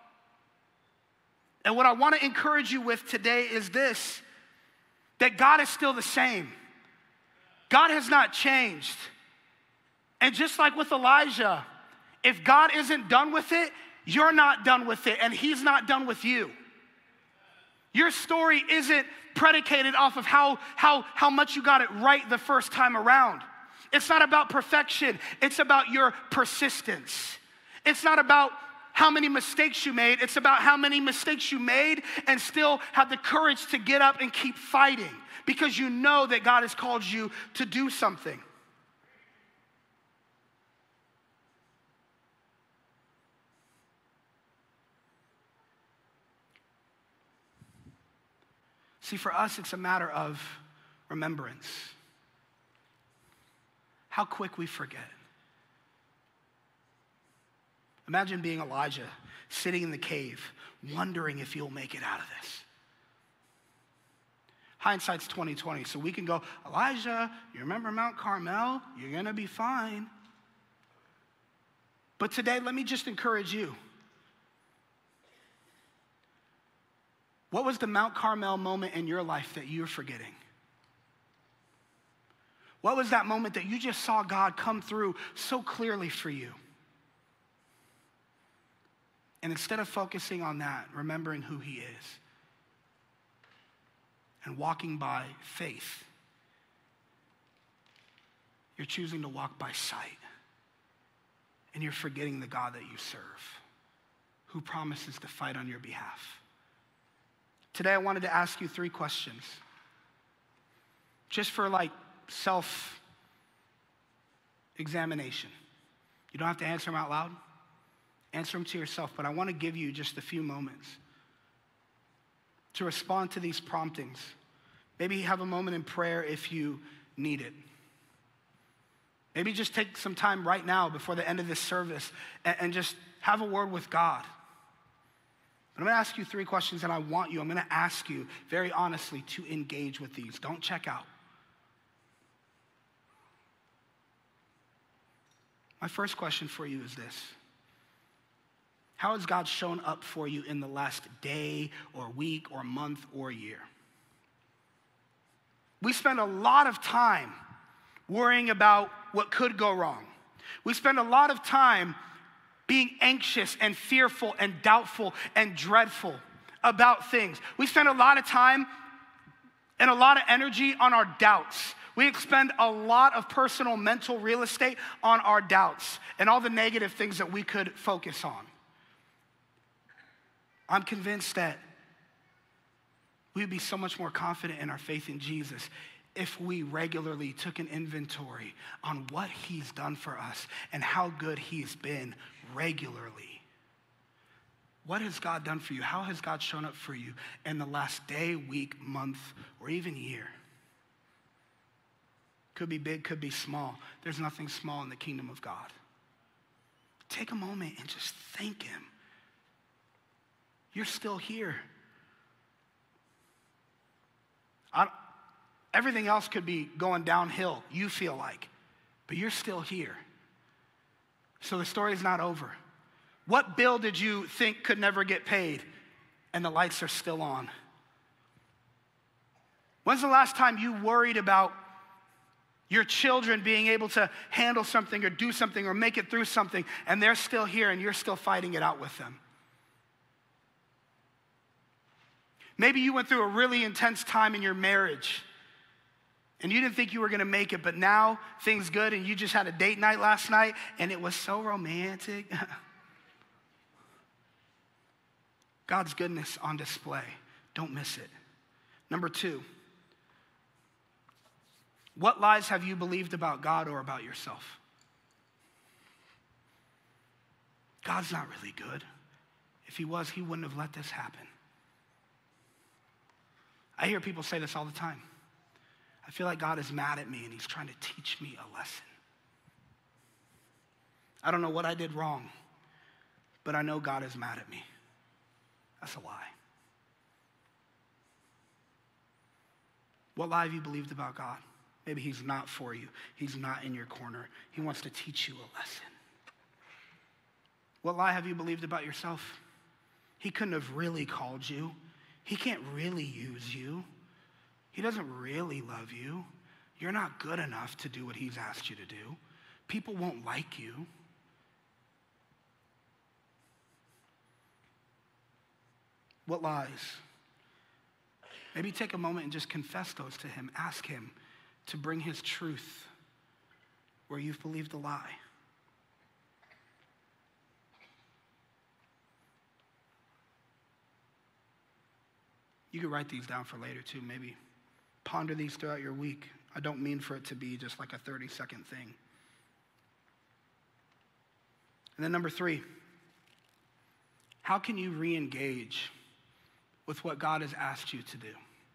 And what I want to encourage you with today is this, that God is still the same. God has not changed. And just like with Elijah, if God isn't done with it, you're not done with it, and he's not done with you. Your story isn't predicated off of how, how, how much you got it right the first time around. It's not about perfection. It's about your persistence. It's not about how many mistakes you made. It's about how many mistakes you made and still have the courage to get up and keep fighting because you know that God has called you to do something. See, for us, it's a matter of remembrance. How quick we forget. Imagine being Elijah, sitting in the cave, wondering if you'll make it out of this. Hindsight's twenty twenty, so we can go, Elijah, you remember Mount Carmel? You're gonna be fine. But today, let me just encourage you. What was the Mount Carmel moment in your life that you're forgetting? What was that moment that you just saw God come through so clearly for you? And instead of focusing on that, remembering who he is, and walking by faith, you're choosing to walk by sight. And you're forgetting the God that you serve, who promises to fight on your behalf. Today, I wanted to ask you three questions, just for like self-examination. You don't have to answer them out loud. Answer them to yourself, but I want to give you just a few moments to respond to these promptings. Maybe have a moment in prayer if you need it. Maybe just take some time right now before the end of this service and, and just have a word with God. But I'm going to ask you three questions, and I want you, I'm going to ask you very honestly to engage with these. Don't check out. My first question for you is this. How has God shown up for you in the last day or week or month or year? We spend a lot of time worrying about what could go wrong. We spend a lot of time being anxious and fearful and doubtful and dreadful about things. We spend a lot of time and a lot of energy on our doubts. We expend a lot of personal mental real estate on our doubts and all the negative things that we could focus on. I'm convinced that we'd be so much more confident in our faith in Jesus if we regularly took an inventory on what he's done for us and how good he's been regularly. What has God done for you? How has God shown up for you in the last day, week, month, or even year? Could be big, could be small. There's nothing small in the kingdom of God. Take a moment and just thank him. You're still here. I, everything else could be going downhill, you feel like, but you're still here. So the story's not over. What bill did you think could never get paid, and the lights are still on? When's the last time you worried about your children being able to handle something or do something or make it through something, and they're still here and you're still fighting it out with them? Maybe you went through a really intense time in your marriage and you didn't think you were gonna make it, but now things good and you just had a date night last night and it was so romantic. God's goodness on display. Don't miss it. Number two, what lies have you believed about God or about yourself? God's not really good. If he was, he wouldn't have let this happen. I hear people say this all the time. I feel like God is mad at me and he's trying to teach me a lesson. I don't know what I did wrong, but I know God is mad at me. That's a lie. What lie have you believed about God? Maybe he's not for you. He's not in your corner. He wants to teach you a lesson. What lie have you believed about yourself? He couldn't have really called you. He can't really use you. He doesn't really love you. You're not good enough to do what he's asked you to do. People won't like you. What lies? Maybe take a moment and just confess those to him. Ask him to bring his truth where you've believed a lie. You could write these down for later too, maybe. Ponder these throughout your week. I don't mean for it to be just like a thirty second thing. And then number three, how can you re-engage with what God has asked you to do?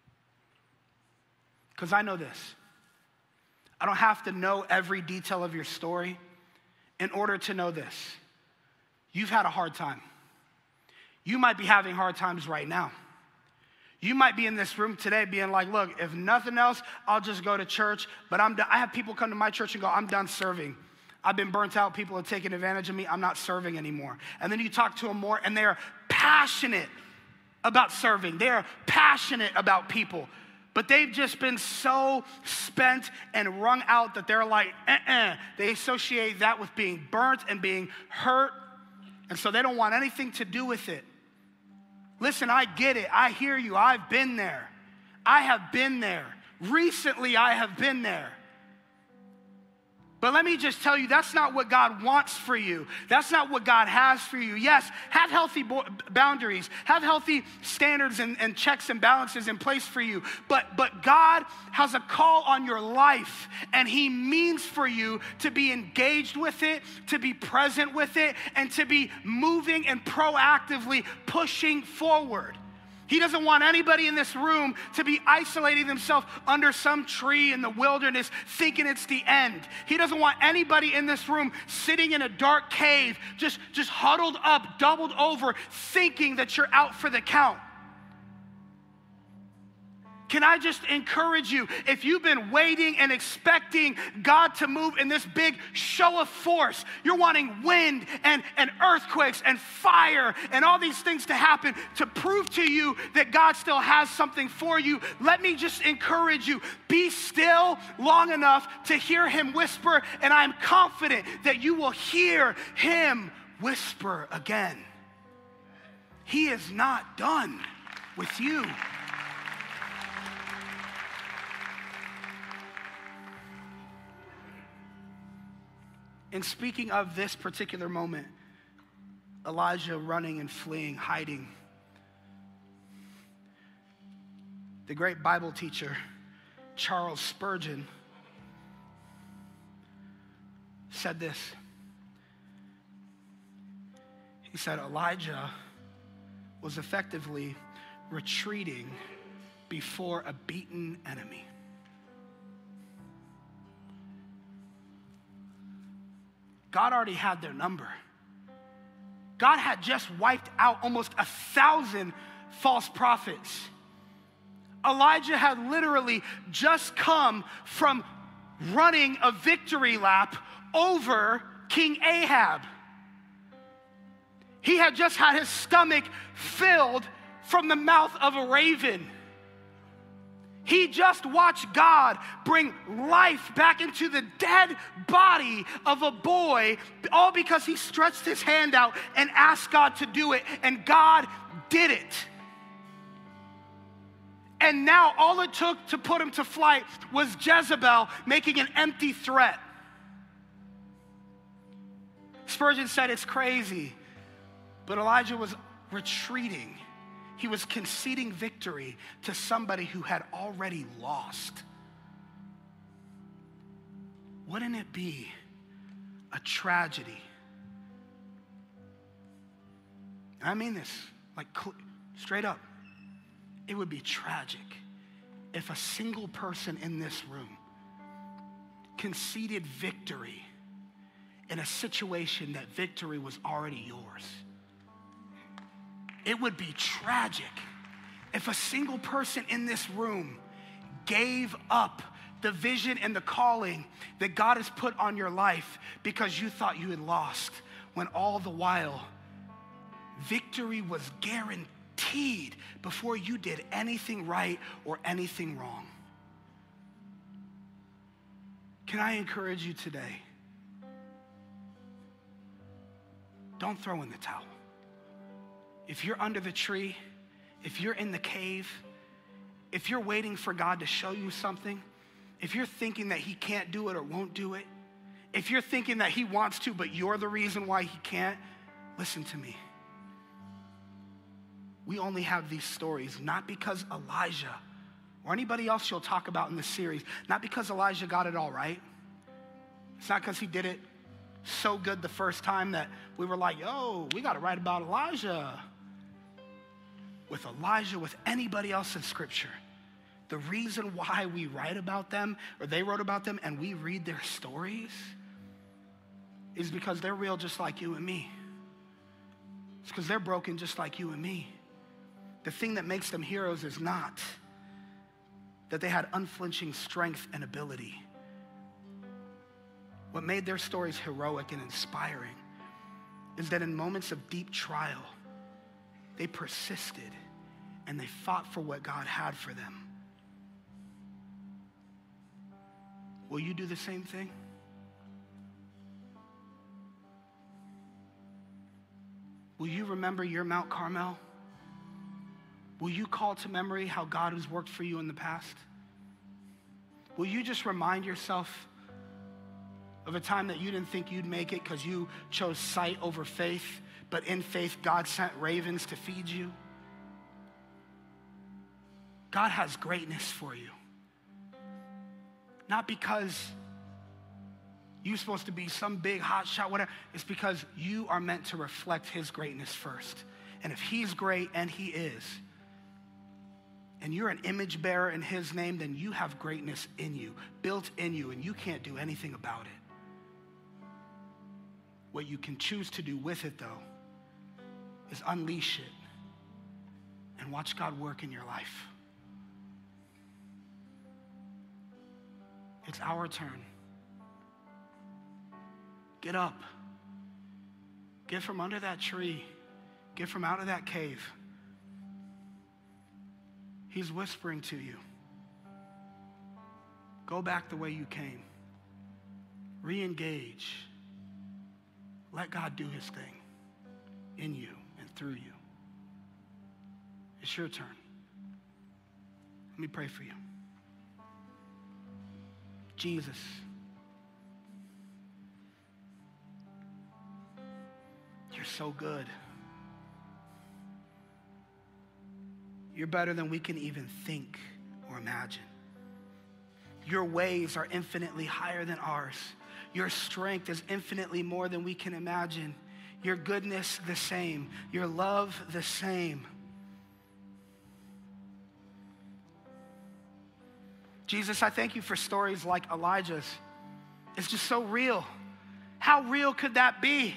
Because I know this. I don't have to know every detail of your story in order to know this. You've had a hard time. You might be having hard times right now. You might be in this room today being like, look, if nothing else, I'll just go to church, but I'm done. I have people come to my church and go, I'm done serving. I've been burnt out. People have taken advantage of me. I'm not serving anymore. And then you talk to them more and they're passionate about serving. They're passionate about people, but they've just been so spent and wrung out that they're like, uh-uh. They associate that with being burnt and being hurt And so they don't want anything to do with it. Listen, I get it. I hear you. I've been there. I have been there. Recently, I have been there. But let me just tell you, that's not what God wants for you. That's not what God has for you. Yes, have healthy bo- boundaries. Have healthy standards and, and checks and balances in place for you. But, but God has a call on your life, and he means for you to be engaged with it, to be present with it, and to be moving and proactively pushing forward. He doesn't want anybody in this room to be isolating themselves under some tree in the wilderness thinking it's the end. He doesn't want anybody in this room sitting in a dark cave, just, just huddled up, doubled over, thinking that you're out for the count. Can I just encourage you, if you've been waiting and expecting God to move in this big show of force, you're wanting wind and, and earthquakes and fire and all these things to happen to prove to you that God still has something for you, let me just encourage you, be still long enough to hear him whisper, and I'm confident that you will hear him whisper again. He is not done with you. And speaking of this particular moment, Elijah running and fleeing, hiding, the great Bible teacher, Charles Spurgeon, said this. He said, Elijah was effectively retreating before a beaten enemy. God already had their number. God had just wiped out almost a thousand false prophets. Elijah had literally just come from running a victory lap over King Ahab. He had just had his stomach filled from the mouth of a raven. He just watched God bring life back into the dead body of a boy, all because he stretched his hand out and asked God to do it, and God did it. And now all it took to put him to flight was Jezebel making an empty threat. Spurgeon said it's crazy, but Elijah was retreating. He was conceding victory to somebody who had already lost. Wouldn't it be a tragedy? I mean this, like straight up. It would be tragic if a single person in this room conceded victory in a situation that victory was already yours. It would be tragic if a single person in this room gave up the vision and the calling that God has put on your life because you thought you had lost, when all the while victory was guaranteed before you did anything right or anything wrong. Can I encourage you today? Don't throw in the towel. If you're under the tree, if you're in the cave, if you're waiting for God to show you something, if you're thinking that he can't do it or won't do it, if you're thinking that he wants to but you're the reason why he can't, listen to me. We only have these stories not because Elijah or anybody else you'll talk about in this series, not because Elijah got it all right. It's not because he did it so good the first time that we were like, yo, we got to write about Elijah. With Elijah, with anybody else in Scripture, the reason why we write about them, or they wrote about them, and we read their stories, is because they're real just like you and me. It's because they're broken just like you and me. The thing that makes them heroes is not that they had unflinching strength and ability. What made their stories heroic and inspiring is that in moments of deep trial, they persisted and they fought for what God had for them. Will you do the same thing? will you remember your Mount Carmel? Will you call to memory how God has worked for you in the past? Will you just remind yourself of a time that you didn't think you'd make it because you chose sight over faith, but in faith, God sent ravens to feed you? God has greatness for you. Not because you're supposed to be some big hot shot, whatever. It's because you are meant to reflect his greatness first. And if he's great, and he is, and you're an image bearer in his name, then you have greatness in you, built in you, and you can't do anything about it. What you can choose to do with it, though, is unleash it and watch God work in your life. It's our turn. Get up. Get from under that tree. Get from out of that cave. He's whispering to you. Go back the way you came. Re-engage. Let God do his thing in you and through you. It's your turn. Let me pray for you. Jesus, you're so good. You're better than we can even think or imagine. Your ways are infinitely higher than ours. Your strength is infinitely more than we can imagine. Your goodness, the same. Your love, the same. Jesus, I thank you for stories like Elijah's. It's just so real. How real could that be?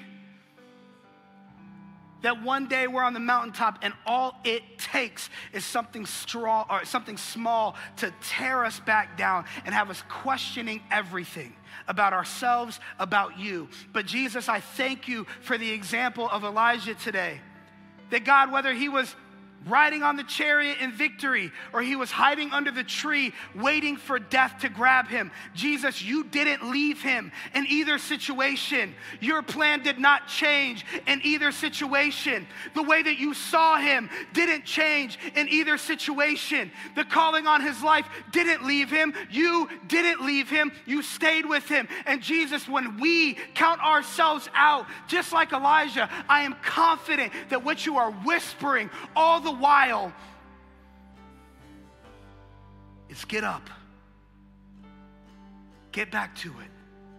That one day we're on the mountaintop and all it takes is something strong or something small to tear us back down and have us questioning everything about ourselves, about you. But Jesus, I thank you for the example of Elijah today. That God, whether he was riding on the chariot in victory, or he was hiding under the tree waiting for death to grab him, Jesus, you didn't leave him in either situation. Your plan did not change in either situation. The way that you saw him didn't change in either situation. The calling on his life didn't leave him. You didn't leave him. You stayed with him. And Jesus, when we count ourselves out, just like Elijah, I am confident that what you are whispering all the while is get up, get back to it,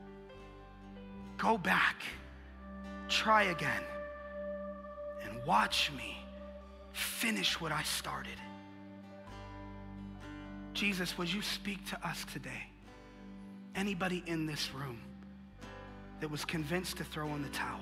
go back, try again, and watch me finish what I started. Jesus, would you speak to us today? Anybody in this room that was convinced to throw in the towel,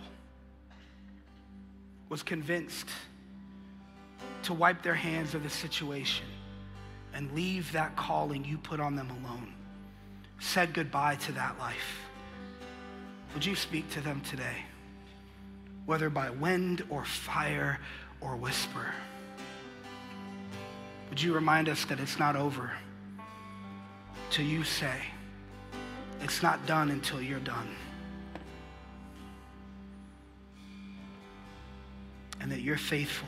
was convinced to wipe their hands of the situation and leave that calling you put on them alone, said goodbye to that life. Would you speak to them today, whether by wind or fire or whisper? Would you remind us that it's not over till you say, it's not done until you're done, and that you're faithful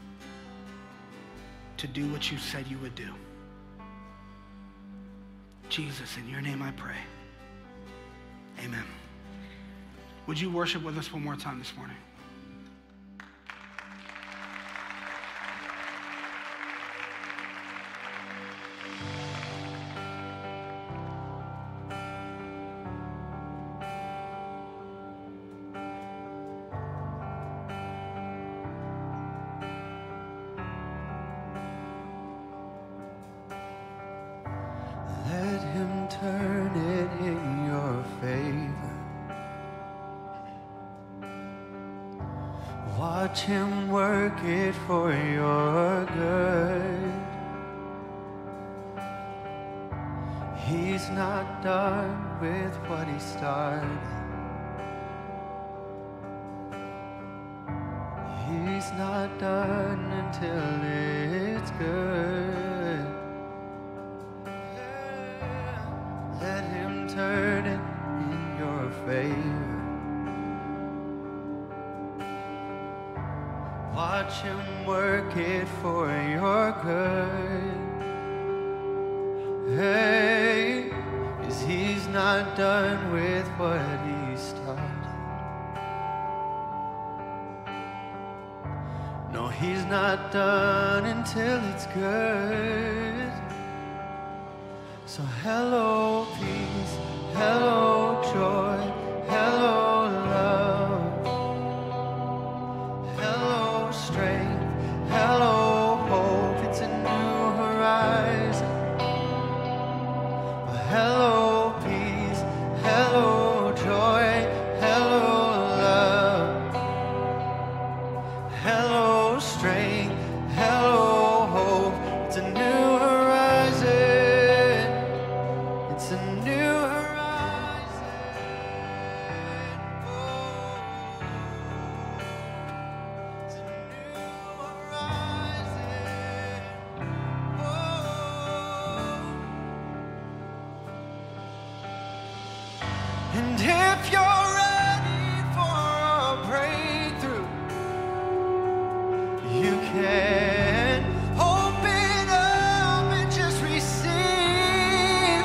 to do what you said you would do. Jesus, in your name I pray. Amen. Would you worship with us one more time this morning? Turn it in your favor. Watch him work it for your good. He's not done with what he started. He's not done until it's good. Let him turn it in your favor. watch him work it for your good. Hey, 'cause he's not done with what he started. No, he's not done until it's good. So hello peace, hello joy, hello love, hello strength, hello hope. It's a new horizon. Hello peace, hello joy, hello love, hello strength, hello hope. It's a new horizon. It's a new horizon. Oh, it's a new horizon. Oh. And if you're ready for a breakthrough, you can open up and just receive.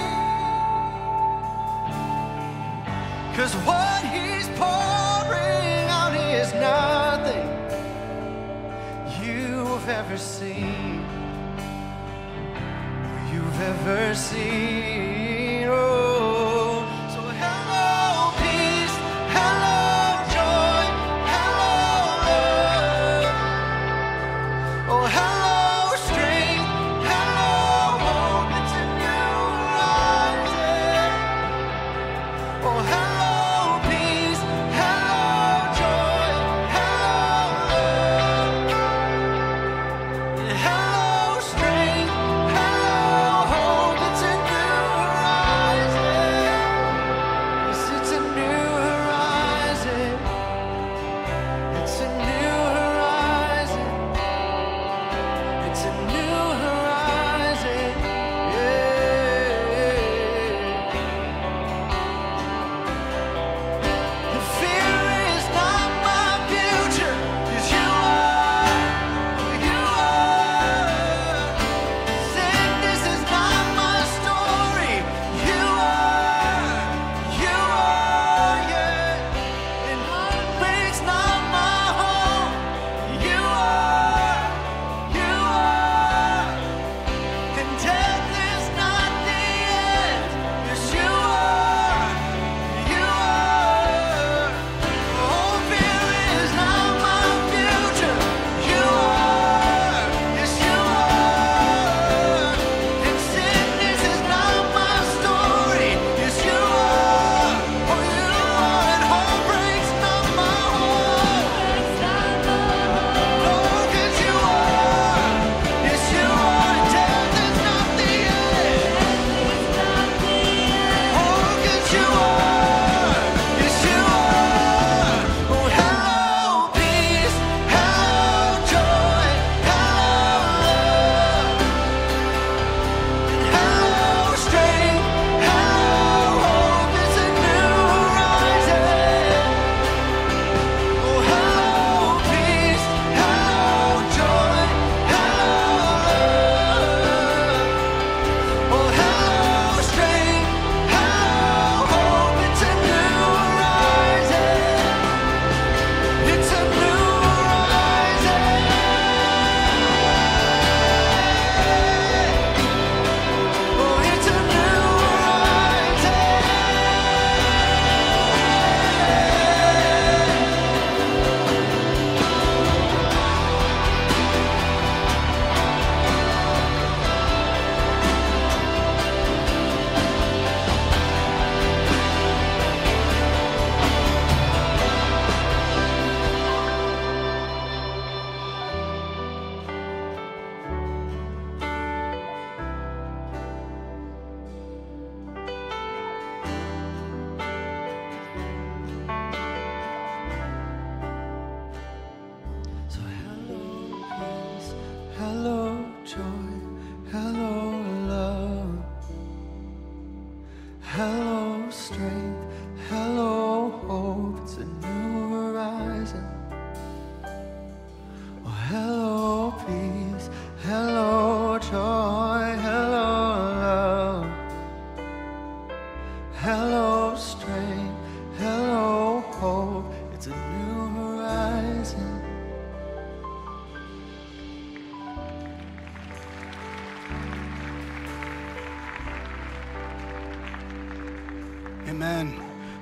'Cause what he's pouring out is nothing you've ever seen, you've ever seen. Oh, so hello peace, hello joy, hello love. Oh, hello strength, hello hope. It's a new horizon. Oh, hello peace, hello joy, hello love. And hello strength, hello hope. It's a new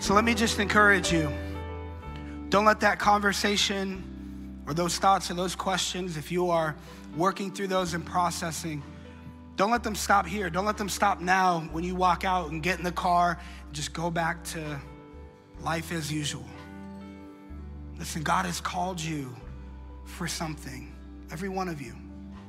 So let me just encourage you. Don't let that conversation or those thoughts or those questions, if you are working through those and processing, don't let them stop here. Don't let them stop now when you walk out and get in the car and just go back to life as usual. Listen, God has called you for something, every one of you.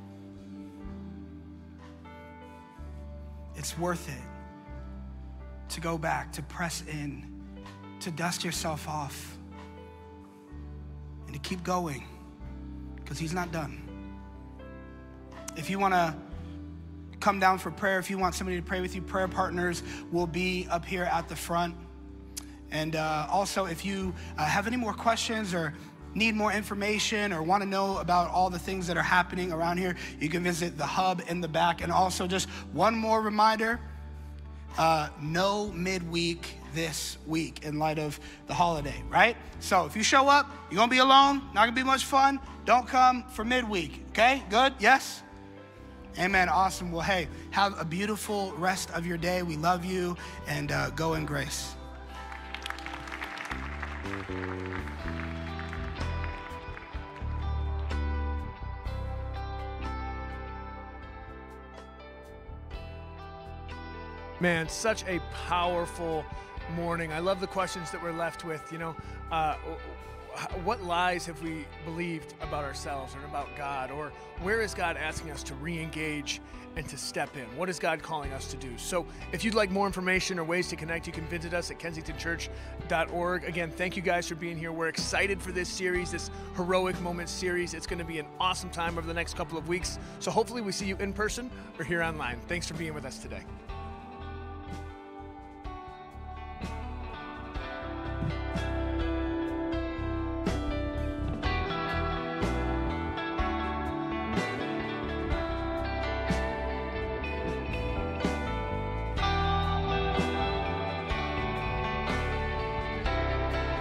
It's worth it to go back, to press in, to dust yourself off, and to keep going, because he's not done. If you want to come down for prayer, if you want somebody to pray with you, prayer partners will be up here at the front. And uh, also, if you uh, have any more questions or need more information or want to know about all the things that are happening around here, you can visit the hub in the back. And also, just one more reminder, uh, no midweek this week in light of the holiday, right? So if you show up, you're going to be alone, not going to be much fun, don't come for midweek, okay? Good? Yes? Amen. Awesome. Well, hey, have a beautiful rest of your day. We love you, and uh, go in grace. Man, such a powerful morning. I love the questions that we're left with. You know, uh, what lies have we believed about ourselves or about God? Or where is God asking us to re-engage and to step in? What is God calling us to do? So if you'd like more information or ways to connect, you can visit us at kensington church dot org. Again, thank you guys for being here. We're excited for this series, this Heroic Moments series. It's going to be an awesome time over the next couple of weeks. So hopefully we see you in person or here online. Thanks for being with us today.